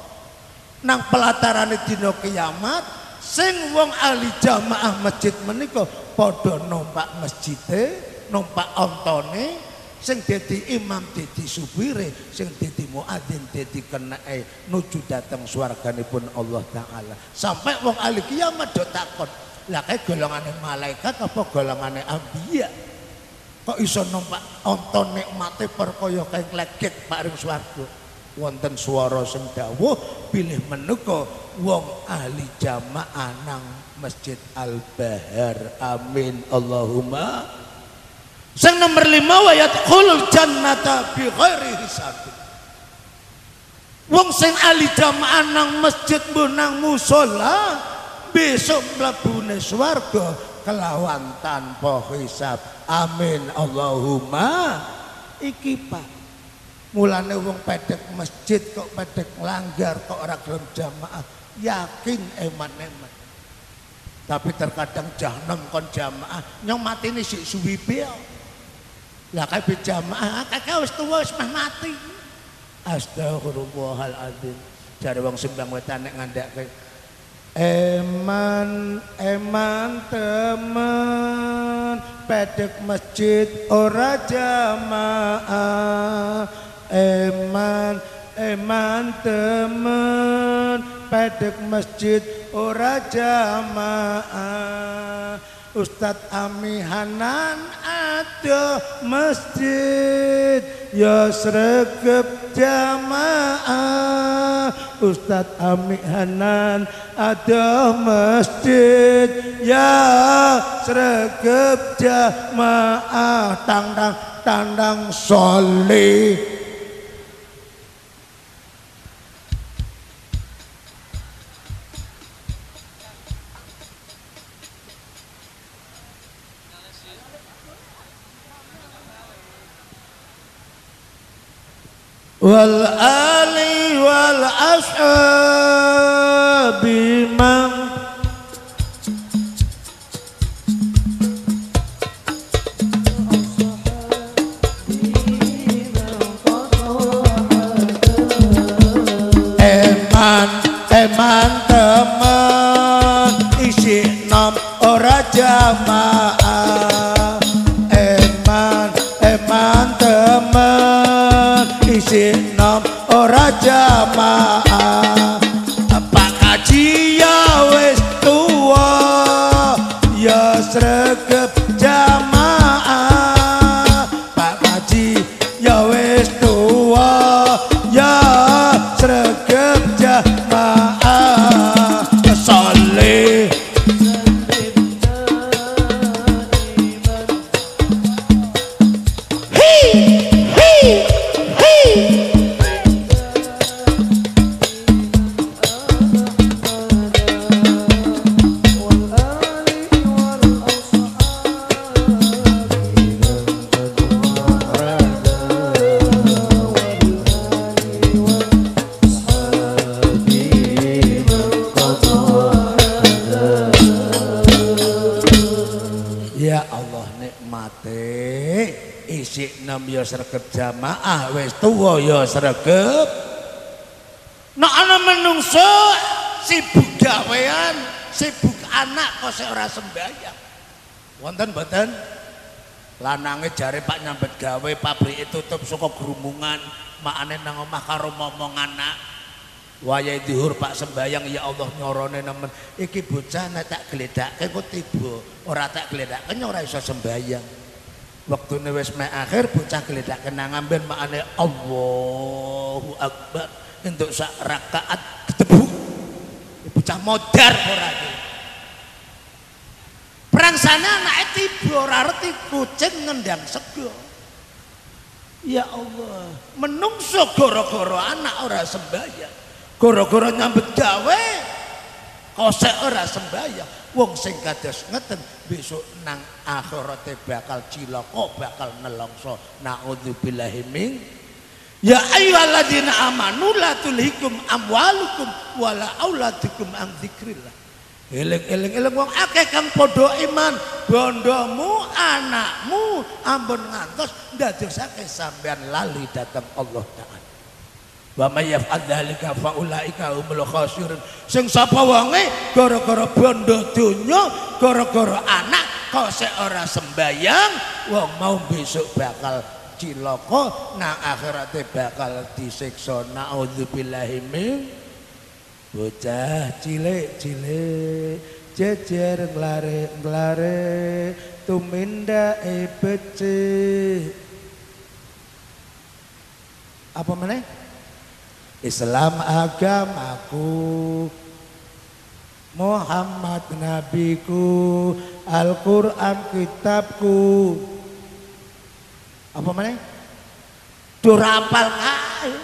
nang pelatarane dina kiamat sing wong ahli jamaah masjid menika padha numpak masjide numpak ontone sing dadi imam dadi supire sing dadi muadzin dadi kenake nuju dateng swarganipun Allah taala sampai wong ahli kiamat do takon lah kae golongane malaikat apa golongane anbiya kok iso numpak onton nikmate perkaya kae legit paring swarga wonten swara sing dawuh pilih menika wong ahli jamaah nang Masjid Al Bahar amin Allahumma. Sing nomor lima wa yadkhulul jannata bi ghairi hisab wong sing ahli jamaah nang masjid nang musala besok mlebune swarga kelawan tanpa hisab amin Allahumma. Iki Pak mulane wong pedhek masjid kok pedhek nglanggar kok ora gelem jamaah yakin eman-eman tapi terkadang jahanam kon jamaah nyong matine sik suwi be lah kae jamaah kakek wis tuwa wis meh mati astagfirullahaladzim jare wong sembang wetan nek ngandhake eman eman temen pedhek masjid ora jamaah eman eman temen pedhek masjid ora jamaah Ustadz Ami Hanan ada masjid ya sregep jamaah Ustadz Ami Hanan ada masjid ya sregep jamaah tandang tandang soleh. Wal ali wal ashabi man eman eman teman isi nom ora jamaah eman eman teman isi nom ora jamaah Pak Kaji ya wis tuwa ya sregep jamaah Pak Kaji ya wis tuwa ya sregep jamaah saleh Hey, hey, hey. Petik isik nom ya sregep jamaah, wis tuwa ya sregep. Nek ana menungso sibuk gawean, sibuk anak kok sik ora sembahyang. Wonten mboten? Lanange jare Pak nyambet gawe, pabrike tutup saka grumungan, makane nang omah karo momong anak. Wayahe dhuwur Pak sembayang, ya Allah nyorone nemen. Iki bocah nek tak gledhakke kok tiba, ora tak gledhakke ora iso sembayang. Wektune wis mek akhir bocah gledhakke nang amben, makane Allahu Akbar entuk sak rakaat ketebuk. Bocah modar ora iki. Perang sana anake tiba ora arti kucing ngendang sego. Ya Allah, menungso gara-gara anak ora sembayang. Gara-gara nyambet gawe kosek ora sembayang. Wong sing kados ngeten besok nang akhirate bakal cilaka, bakal nelongso. Naudzubillahi min. Ya ayyuhalladzina amanu la tulhikum amwalukum wala auladukum an dzikrillah. Eling-eling eling wong akeh kang padha iman, bondomu, anakmu ampun ngantos ndadosake sampean lali dhateng Allah Ta'ala. Wa may yaf'al dzalika fa ulaika humul khasirun. Sing sapa wonge gara-gara bondo donya, gara-gara anak kok sik ora sembayang, wong mau besok bakal cilaka, nang akhirate bakal disiksa. Naudzubillahi min. Bocah cilik-cilik jejer nglare-nglare tumindake becik. Apa meneh? Islam agamaku, Muhammad nabiku, Al-Quran kitabku. Apa meneh? Durapal kae.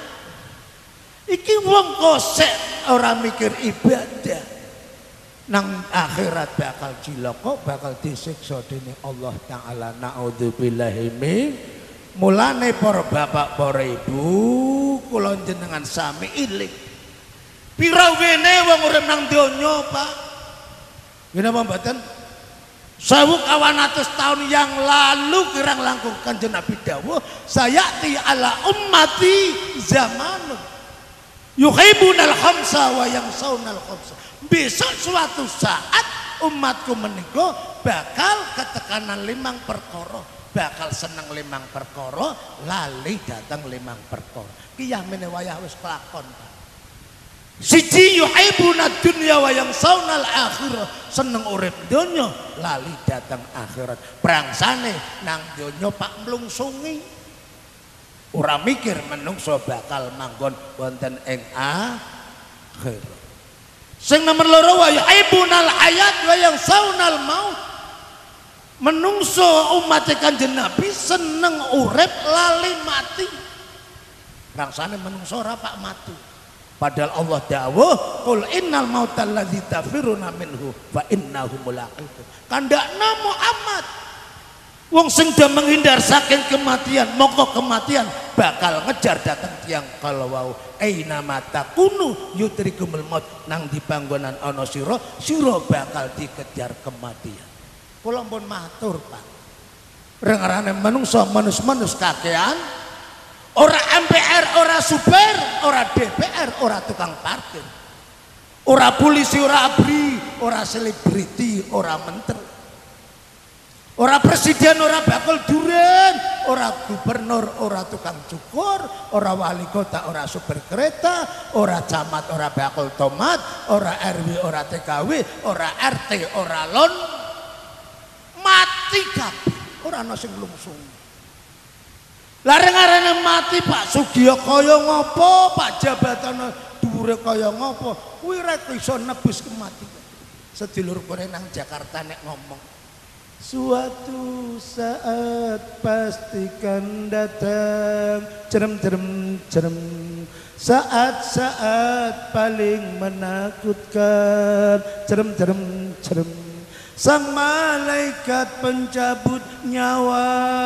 Iki wong kosek ora mikir ibadah, nang akhirat bakal cilaka, bakal disiksa dening Allah Ta'ala. Naudzubillahi min. Mulane para bapak para ibu kula jenengan sami iling. Pira wene wong urip nang donya, Pak? Ngene apa mboten? Sewu kawan atus tahun yang lalu kirang langkung Kanjeng Nabi dawuh, sayati ala ummati zamanun yuhibbunal khamsa wa yamsaunal khamsa. Besok suatu saat umatku menika bakal ketekanan limang perkara, bakal seneng limang perkara, lali datang limang perkara. Kiyamene wayah wis kelakon, Pak. Siji yuhibbuna dunya wa yamsaunal akhirah, seneng urip donya, lali datang akhirat. Prangsane nang donya Pak mlungsungi. Ora mikir menungso bakal manggon wonten ing akhir. Sing nomor loro wa yuhibbunal hayat wa yamsaunal maut. Menungso umat Kanjeng Nabi seneng urip lali mati. Rangsane menungso ora Pak mati. Padahal Allah dawuh qul innal mautal ladzi tafiruna minhu fa innahu mulaqikum. Kandakna Muhammad, wong sing do menghindar saking kematian, mongko kematian bakal ngejar datang tiang kalau wau aina mata kunu yutrikumul maut. Nang di panggonan ana sira, sira bakal dikejar kematian. Kula pun matur, Pak. Rengarane menungso manus-manus kakean, ora M P R, ora supir, ora D P R, ora tukang parkir, ora polisi, ora abri, ora selebriti, ora menteri, ora presiden, ora bakal duren, ora gubernur, ora tukang cukur, ora wali kota, ora supir kereta, ora camat, ora bakal tomat, ora R W, ora T K W, ora R T, ora lon, mati kabeh, ora ana sing lungsung. Lareng-arene mati Pak Sugiyo kaya ngopo, Pak jabatane dhuwure kaya ngopo, kuwi rek iso nebus kematian. Sedulur kore nang Jakarta nek ngomong, suatu saat pastikan datang, cerem cerem cerem, saat-saat paling menakutkan, cerem cerem cerem. Sang malaikat pencabut nyawa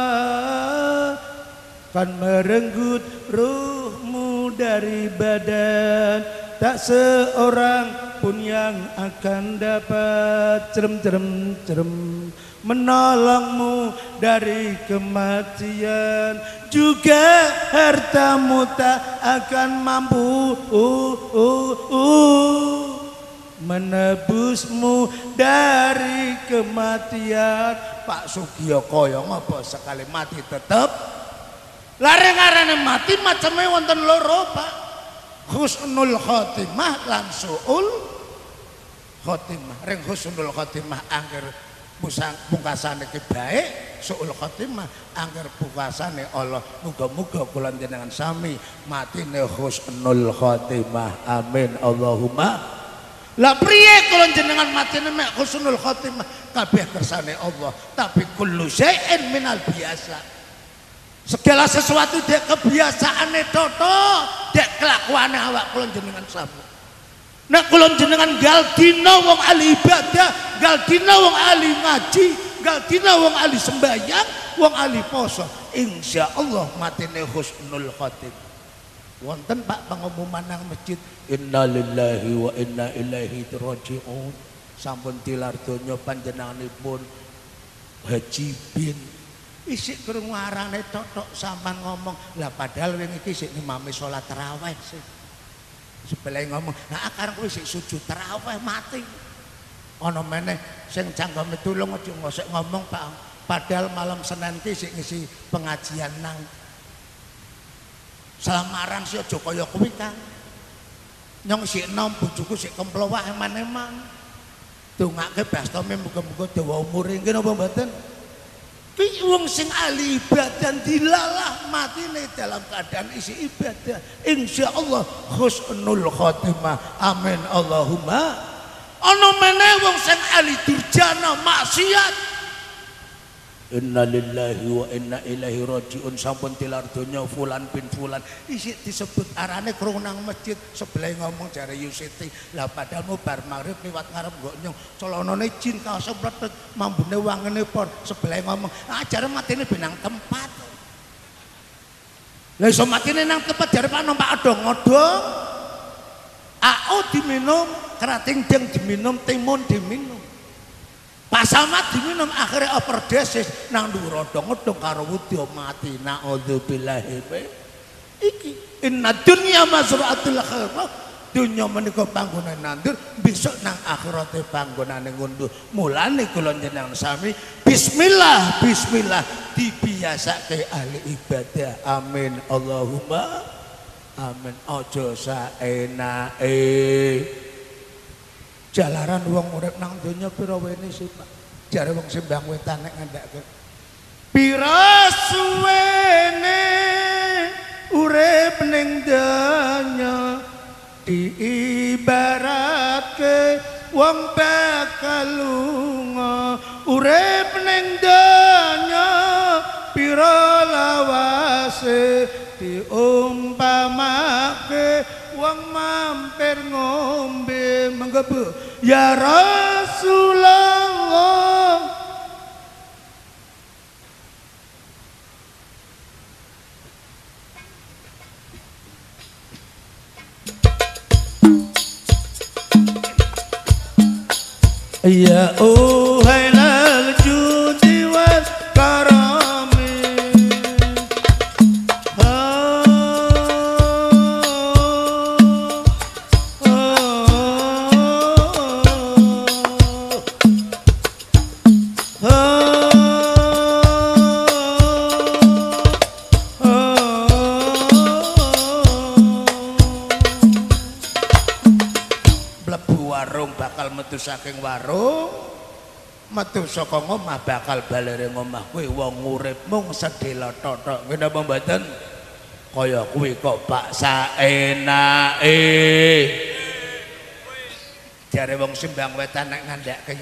kan merenggut ruhmu dari badan, tak seorang pun yang akan dapat cerem cerem cerem menolongmu dari kematian, juga hartamu tak akan mampu uh, uh, uh, menebusmu dari kematian. Pak Sugiyo kaya ngapa sekali mati tetep lareng-lareng mati macamnya wonten loro Pak, husnul khotimah lan suul khotimah. Ring husnul khotimah angger pusang pungkasane ki baik, suul khotimah angger pungkasane Allah. Muga-muga kula jenengan sami matine husnul khotimah, amin Allahumma. Lah priye kula jenengan matine mek husnul khotimah? Kabeh kersane Allah, tapi kullu syai'in minal biasa. Segala sesuatu dek kebiasaane toto, dek kelakuane awak kula jenengan sami. Nek kula jenengan gal dina wong ahli ibadah, gal dina wong ahli ngaji, gal dina wong ahli sembahyang, wong ahli poso, insyaallah matine husnul khotimah. Wonten Pak pengumuman nang masjid, innalillahi wa inna ilaihi raji'un. Sampun tilar donya panjenenganipun Haji bin. Isik krungu arane tok-tok sampean ngomong, lah padahal wingi iki isik ngimami salat tarawih sih. Sebelah ngomong, nah akar kuwi sik sujud tarawih mati. Ana meneh sing cangkeme tulung aja ngosek ngomong Pak. Padahal malam Senin ki sik ngisi pengajian nang Selamaran sih aja kaya kuwi Kang. Nyong sik enom bojoku sik kemplo wae eman-eman. Dongake bastome muga-muga dawa umure nggih napa mboten? Ki wong sing ahli ibadah dilalah matine dalam keadaan isi ibadah, insyaallah husnul khotimah, amin Allahumma. Ana meneh wong sing ahli durjana maksiat, innalillahi wa inna ilaihi raji'un. Sampun tilar donya fulan bin fulan, isik disebut arane krungu nang masjid. Sebelah ngomong jare Yusiti, lah padahal mu bar magrib liwat ngarep nggo nyong celanane jin kaos plethet mambune wangene por. Sebelah ngomong ajare matine benang tempat. Lah iso matine nang tempat jare Pak numpak odong-odong. A O diminum, kerating deng diminum, timun diminum. Pasamat diminum akhirnya overdosis nang dhuwur odong-odong karo wudya mati. Naudzubillahi iki inna dunya mazra'atul khairah. Dunya menika panggonane nandur, besok nang akhirate panggonane ngunduh. Mulane kula jenengan sami bismillah bismillah dibiasake ahli ibadah, amin Allahumma amin. Aja saenake jalaran wong urip nang donya pira wene sih Pak? Jare wong sembang wetan nek ngandhake. Pira suwene urip ning donya diibaratke wong bakal lunga. Urip ning donya pira lawase diumpamake wong mampir ngombe menggebu ya Rasulullah. Ya uhai lal judi wal karami, metu saking warung, metu saka omah bakal balere omah kuwi wong urip mung sedhela totok. Nggih napa mboten? Kaya kuwi kok Pak saenake. Jare wong Sembang Wetan nek ngandhake.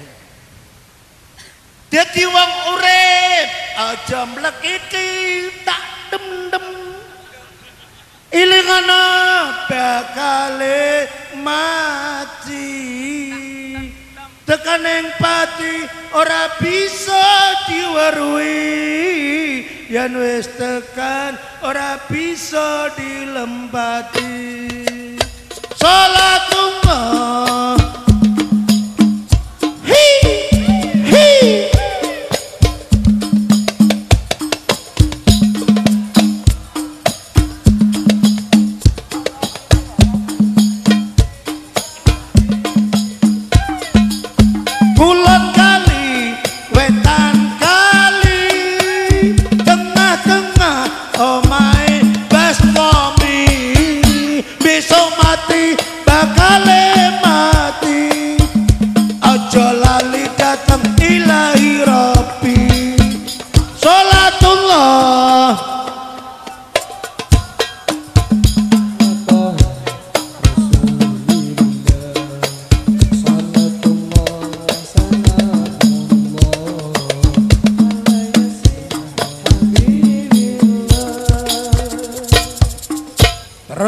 Dadi wong urip aja mlekiti tak dem-dem. Ilingana bakale mati. Tekaning pati ora bisa diweruhi, yen wis tekan ora bisa dilempati. Salatullah hi hi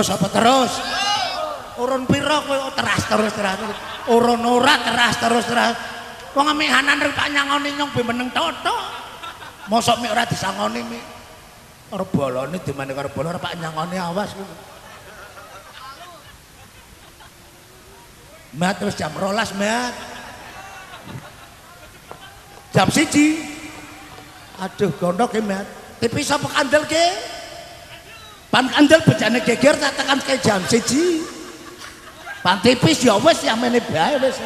Terus apa terus? Urun pira kowe teras terus teras. Urun ora teras terus teras. Wong amihanan rek Pak nyangoni nyong be meneng toto. Mosok mik ora disangoni mik. Karo bolone dimane karo bola ora Pak nyangoni awas kowe. Mat terus jam rolas mat. Jam siji. Aduh gondok e mat. Tapi sapa kandel ke? Pan kandel bejane geger tak tekan ke jam siji. Pan tipis ya wis ya mene bae wis.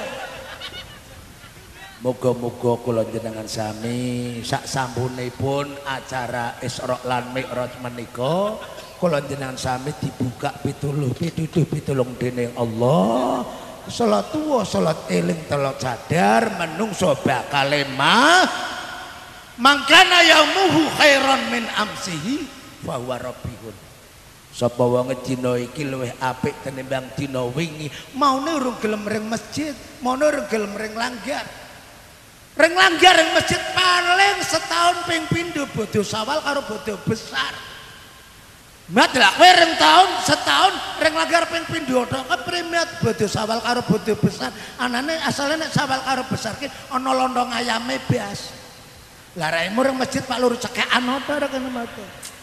Moga-moga kula jenengan sami sak sampunipun acara Isra lan Mi'raj menika kula jenengan sami dibuka pituluh pituduh pitulung dening Allah. Salat tuwa salat eling telok sadar menungso bakal lemah mangkana yaumuhu khairan min amsihi fa huwa rabbihun. Sapa wong dina iki luwih apik tinimbang dina wingi, maune urung gelem ring masjid, maune urung gelem ring langgar. Ring langgar ring masjid paling setahun ping pindho bodho sawal karo bodho besar. Mat lak kowe ring tahun setahun ring langgar ping pindho tok keprimat bodho sawal karo bodho besar. Anane asale nek sawal karo besar ki ana lontong ayame beas. Lah raimu ring masjid Pak Lur cekekan apa ora kene mate.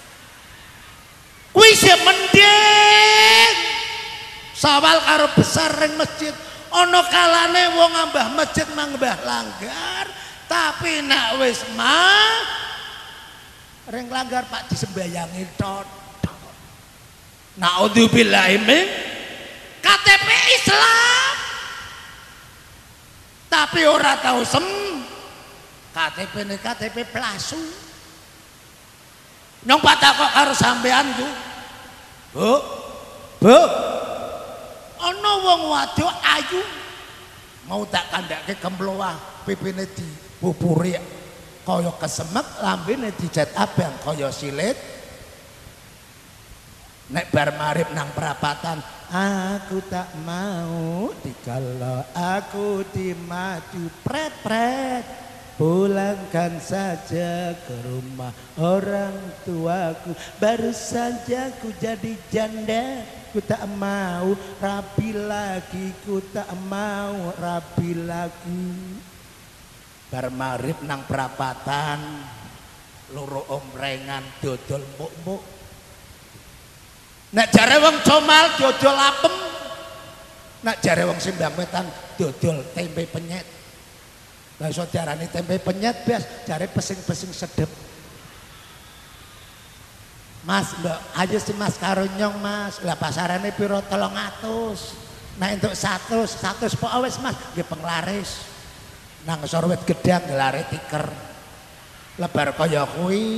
Kuwi sing mending sawal karo besar ring masjid. Ana kalane wong ngambah masjid manggah langgar, tapi nek wis mah ring langgar Pak disembayangi tok. Naudzubillahi min K T P Islam. Tapi ora tau sem K T P ne K T P plasu. Nyong patakok karo sampean ku. Bu. Bu. Ana wong wadok ayu mau tak kandhake kemploah pipine dibuburi kaya kesemek lambene dicat abang kaya silit nek bar marip nang perapatan aku tak mau dikala aku dimaju pret-pret pulangkan saja ke rumah orang tuaku baru saja ku jadi janda ku tak mau rapi lagi ku tak mau rapi lagi. Bar marip nang perapatan loro omprengan dodol muk-muk. Nek jare wong comal dodol apem, nek jare wong simbang wetan dodol tempe penyet. Lah iso diarani tempe penyet bias jare pesing-pesing sedep. Mas mbak aja si mas karo nyong mas lah pasarane piro telung atus nah untuk satu satu po awes mas nggih penglaris nang sorwet gedang gelare tiker lebar kaya kuwi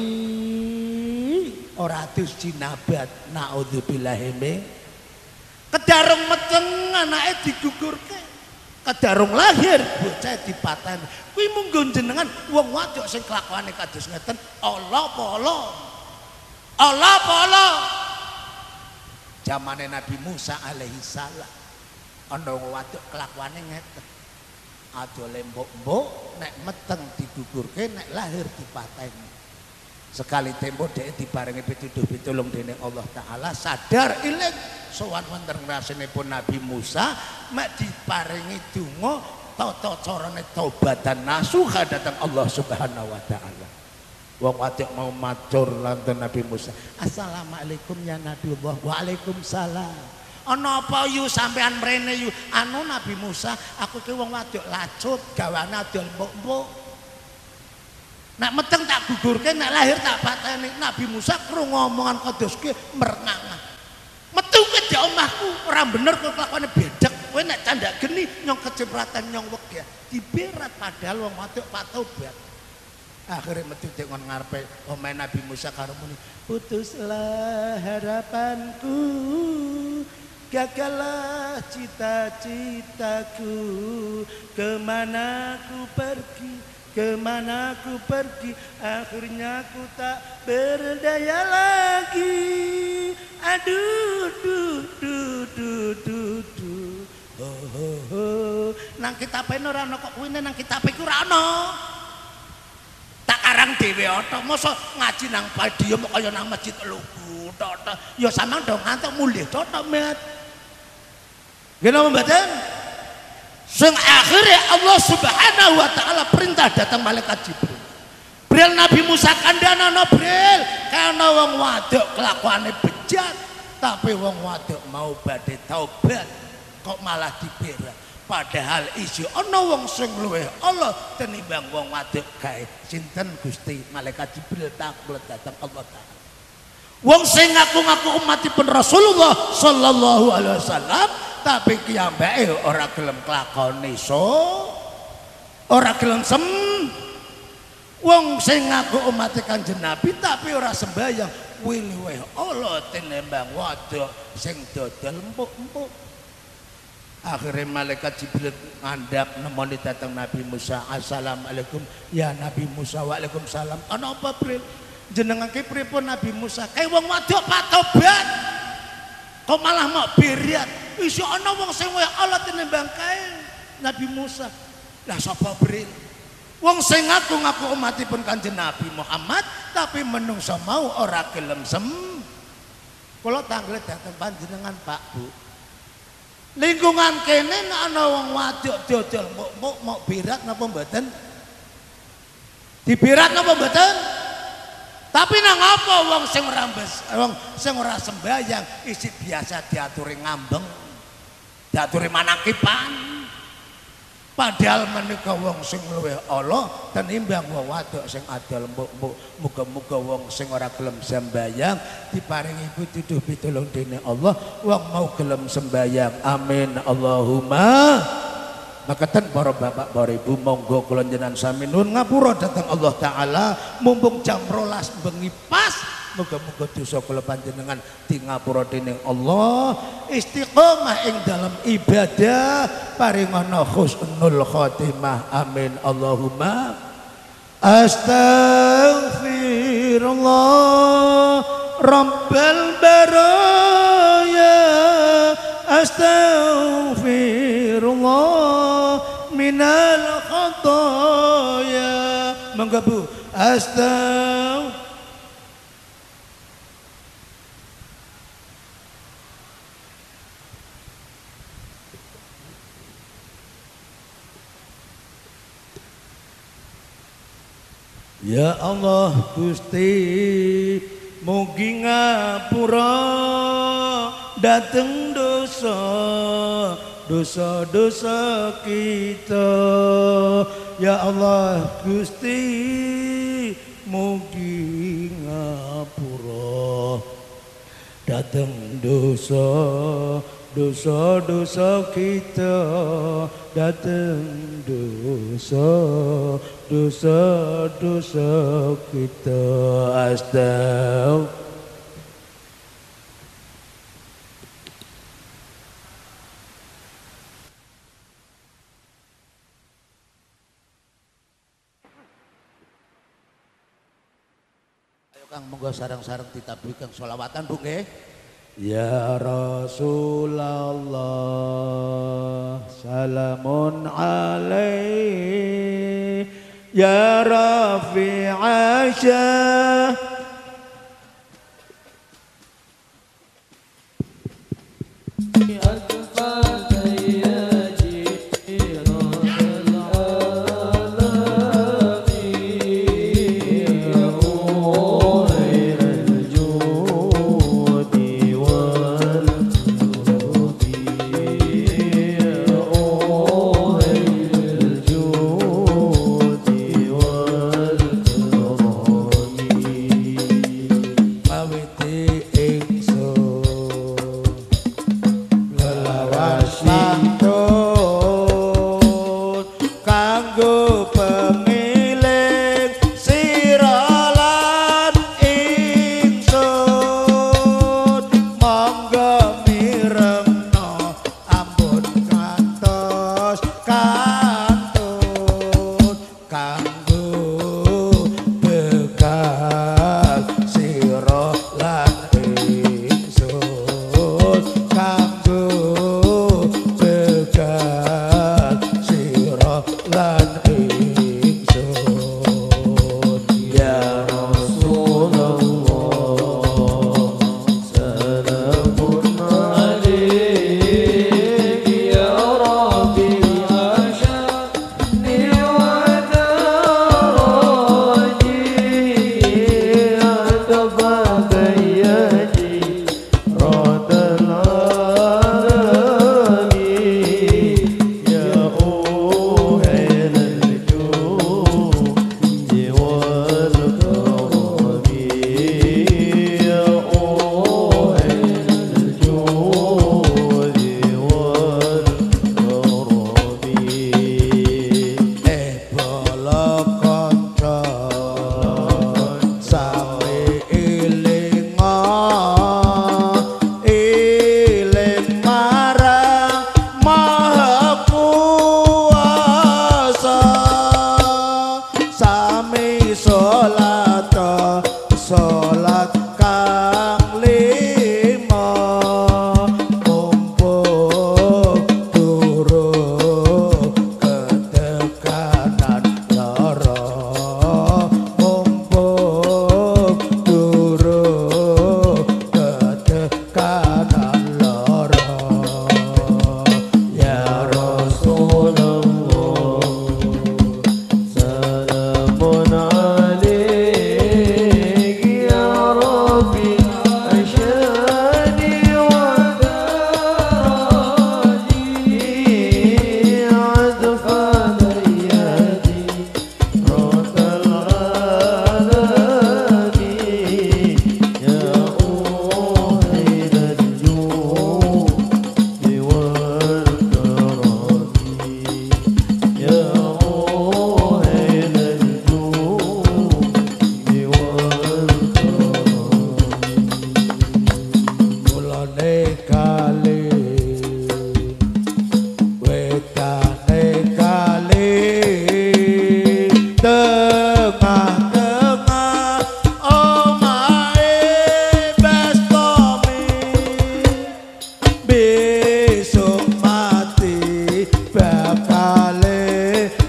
ora dus jinabat naudzubillahi min kedarung meteng anake digugurke kedarung lahir bocah dipaten kuwi munggo jenengan wong wadok sing kelakuane kados ngeten Allah polo Allah polo zamane Nabi Musa alaihi salam ana wong wadok kelakuane ngeten adole mbok-mbok nek meteng digugurke nek lahir dipateni sekali tempo dhek dibarengi pituduh pitulung dening Allah taala sadar iling sowan wonten rasinipun Nabi Musa mek diparingi donga tata carane taubatan nasuha dhateng Allah Subhanahu wa taala. Wong wadok mau matur lanten Nabi Musa. Assalamualaikum ya Nabi Allah. Waalaikumsalam. Ana apa yu sampean mrene yu? Anu Nabi Musa, aku ki wong wadok lacut, gawane adol mbok-mbok. Nek meteng tak gugurke, nek lahir tak pateni. Nabi Musa krungu omongan kados ki merngangah. Metu ke di omahku ora bener kok kelakuane bedek. Kowe nek candak geni nyong kecipratan nyong wegah. Diberat padahal wong wadok patobat. Akhirnya metu dengan ngarepe omahe Nabi Musa karo muni putuslah harapanku gagallah cita-citaku kemana ku pergi kemana ku pergi akhirnya ku tak berdaya lagi aduh duh duh duh duh duh oh, oh, oh. Nang kitabe ora ana kok kuwi nang kitabe ku ora ana arang dhewe tok mosok ngaji nang padium kaya nang masjid lugu tok ya sampean do ngantuk mulih tok met nggih napa mboten sing akhire Allah Subhanahu wa taala perintah datang malaikat Jibril Bril Nabi Musa kandhana Bril kana wong wadok kelakuane bejat tapi wong wadok mau badhe taubat kok malah diberat padahal isi ana wong sing luwih Allah tinimbang wong wadok kae sinten Gusti malaikat Jibril taklet datang Allah taala wong sing ngaku-ngaku umatipun Rasulullah sallallahu alaihi wasallam tapi kiyambake ora gelem kelakone so ora gelem sem wong sing ngaku umat Kanjeng Nabi tapi ora sembahyang luwih Allah tinimbang wadok sing dodol empuk-empuk akhirnya malaikat Jibril ngandhap nemoni datang Nabi Musa assalamualaikum ya Nabi Musa waalaikumsalam ana apa Bril jenengan ki pripun Nabi Musa kae wong wadok patobat kok malah mau beriat iso ana wong sing kaya Allah tinimbang kae Nabi Musa lah sapa Bril wong sing ngaku-ngaku umatipun Kanjeng Nabi Muhammad tapi menungso mau ora gelem sem kula tanglet dateng panjenengan Pak Bu lingkungan kene ana wong wadok dodol muk mau birat napa mboten dibirat napa mboten tapi nang apa wong sing ora wong sing ora sembahyang isi biasa diaturi ngambeng diaturi manakipan padahal menika wong sing luwih Allah tenimbang wong wadok sing adol mbok muga-muga wong sing ora gelem sembahyang diparingi pituduh pitulung dening Allah wong mau gelem sembahyang amin Allahumma makaten para bapak para ibu monggo kula njenengan sami nuwun ngapura dhateng Allah taala mumpung jam rolas bengi pas muga-muga dosa kula panjenengan di ngapura dening Allah istiqomah ing dalam ibadah paringana husnul khotimah amin Allahumma astaghfirullah rabbal baraya astaghfirullah minal khataya monggo Bu astaghfirullah Ya Allah Gusti mugi ngapura dateng dosa dosa-dosa kita ya Allah Gusti mugi ngapura dateng dosa dosa-dosa kita dateng dosa dosa-dosa kita astagfirullah ayo Kang monggo sareng-sareng ditabuhi Kang sholawatan Bu nggih Ya Rasulullah salamun alaih Ya Rafi'a syah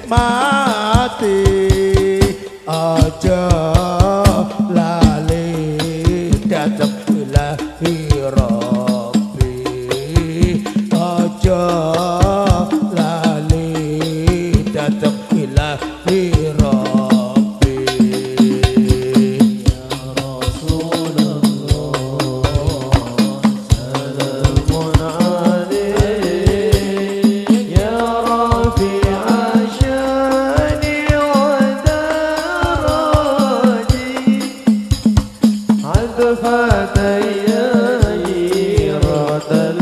mati aja lali datang ilahi Rabbi aja lali datang ilahi Rabbi ya Rasulullah salamun alaik ya Rafi'a syani wa daraji adfatayya jiratal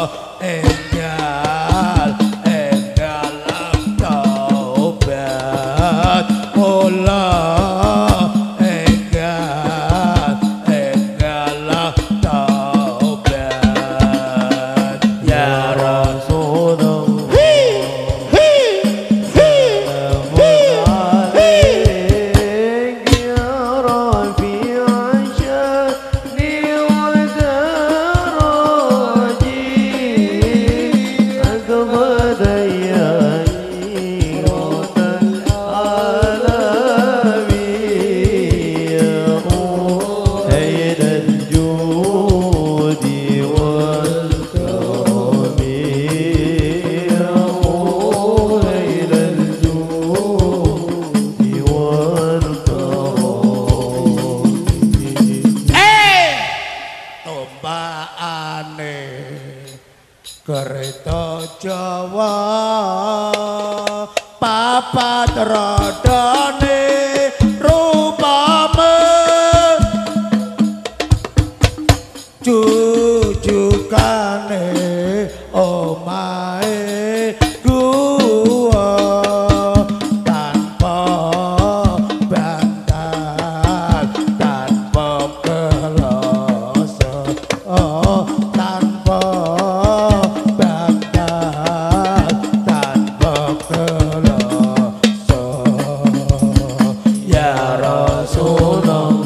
Enggal enggal taubat papat rodone rupame jujukane omahe guwa tanpa bantal tanpa keloso oh tanpa bantal tanpa keloso ya Rasulullah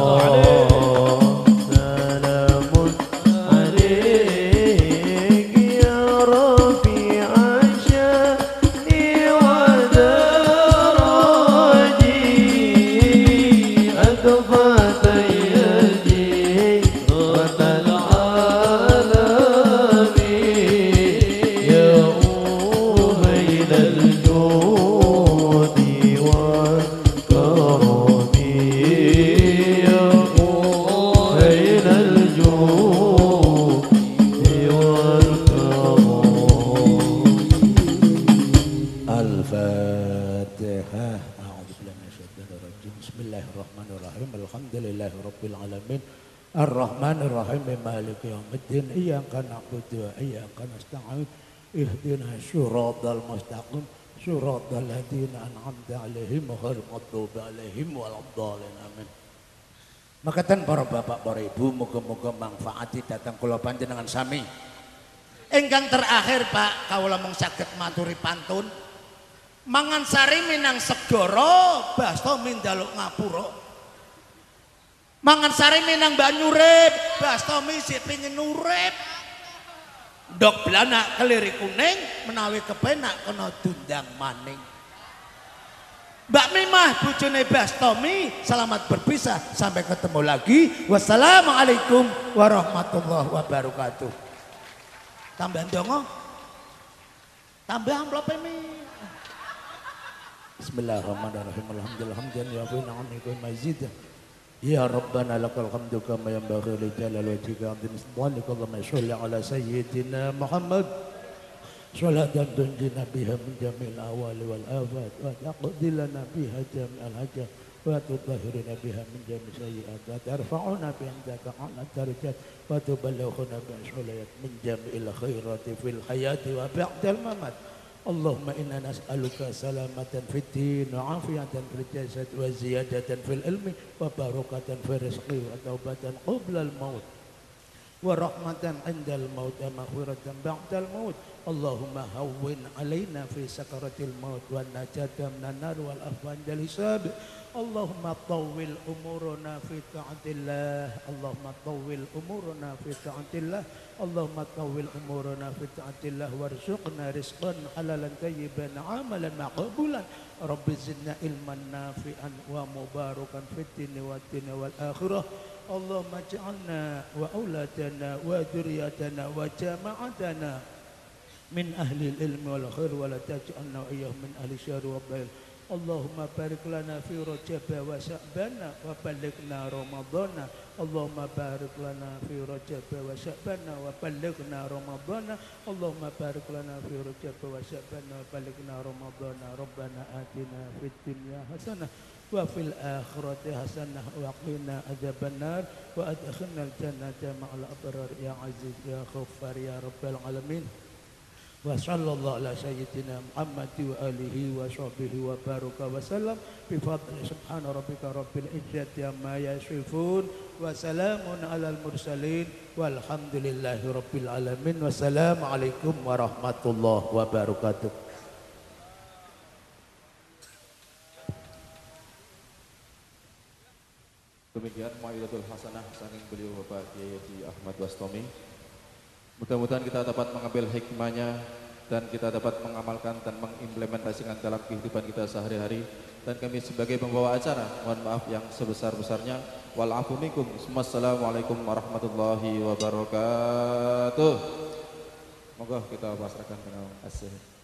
Ar-Rahmanir-Rahim Maliki Yaumiddin Iyyaka na'budu wa iyyaka nasta'in Ihdinas siratal mustaqim siratal ladzina an'amta 'alaihim ghairil maghdubi 'alaihim waladdallin amin. Makaten para bapak para ibu muga-muga manfaati datang kula panjenengan sami. Ingkang terakhir Pak kawula mung saged maturi pantun. Mangan sari minang segara basta mindaluk ngapura. Mangan sari minang banyu urip, bastomi sik pengin urip. Ndok blanak keliri kuning, menawi kepenak kena dundang maning. Mbak Mimah bojone Bastomi, selamat berpisah sampai ketemu lagi. Wassalamualaikum warahmatullahi wabarakatuh. Tambah ndonga. Tambah amplop mi. Bismillahirrahmanirrahim. Alhamdulillah hamdan ya rabbana wa mazidah. Ya Rabbana lakal hamdu kama yanbaghi li jalali wajhika azim sultanika Allahumma sholli ala sayyidina Muhammad sholatan tunjina biha min jamil awali wal afat wa taqdi lana biha jami'al hajat wa tutahhiruna biha min jami' sayyi'at wa tarfa'una bi indaka ala darajat wa tuballighuna bi sholayat min jami'il khairati fil hayati wa ba'dal mamat. Allahumma inna nas'aluka salamatan fid din wa afiyatan fil jasad wa ziyadatan fil ilmi wa barakatan fil rizqi wa taubatan qabla al maut wa rahmatan indal maut wa maghfiratan ba'dal maut. Allahumma hawwin alaina fi sakaratil maut wa najatan minan nar wal afwan dal hisab. Allahumma tawwil umurana fi ta'atillah. Allahumma tawwil umurana fi ta'atillah. Allahumma tawwil umurana fi ta'atillah warzuqna rizqan halalan tayyiban amalan maqbulan. Rabbi zidna ilman nafi'an wa mubarakan fid dini wad dini wal akhirah. Allahumma ja'alna wa auladana wa dzurriyyatana wa jama'atana min ahli ilmi wal khair wa la taj'alna wa iyyahum min ahli syarri wal bail. Allahumma barik lana fi Rajab wa Sya'ban wa ballighna Ramadhana. Allahumma barik lana fi Rajab wa Sya'ban wa ballighna Ramadhana. Allahumma barik lana fi Rajab wa Sya'ban wa ballighna Ramadhana. Rabbana atina fid dunya hasanah wa fil akhirati hasanah wa qina adzabannar wa adkhilna al jannata ma'al abrar ya aziz ya ghaffar ya rabbal alamin. Wa sallallahu ala sayyidina Muhammad wa alihi wa sahbihi wa baraka wa sallam bi fadli subhana rabbika rabbil izzati amma yasifun wa salamun alal mursalin walhamdulillahi rabbil alamin. Wassalamualaikum warahmatullahi wabarakatuh. Demikian Mau'izatul Hasanah saking beliau Bapak Kiai Haji Ahmad Bastomi. Mudah-mudahan kita dapat mengambil hikmahnya dan kita dapat mengamalkan dan mengimplementasikan dalam kehidupan kita sehari-hari. Dan kami sebagai pembawa acara, mohon maaf yang sebesar-besarnya. Wal-afu minkum. Wassalamualaikum warahmatullahi wabarakatuh. Moga kita pasrahkan dengan asih.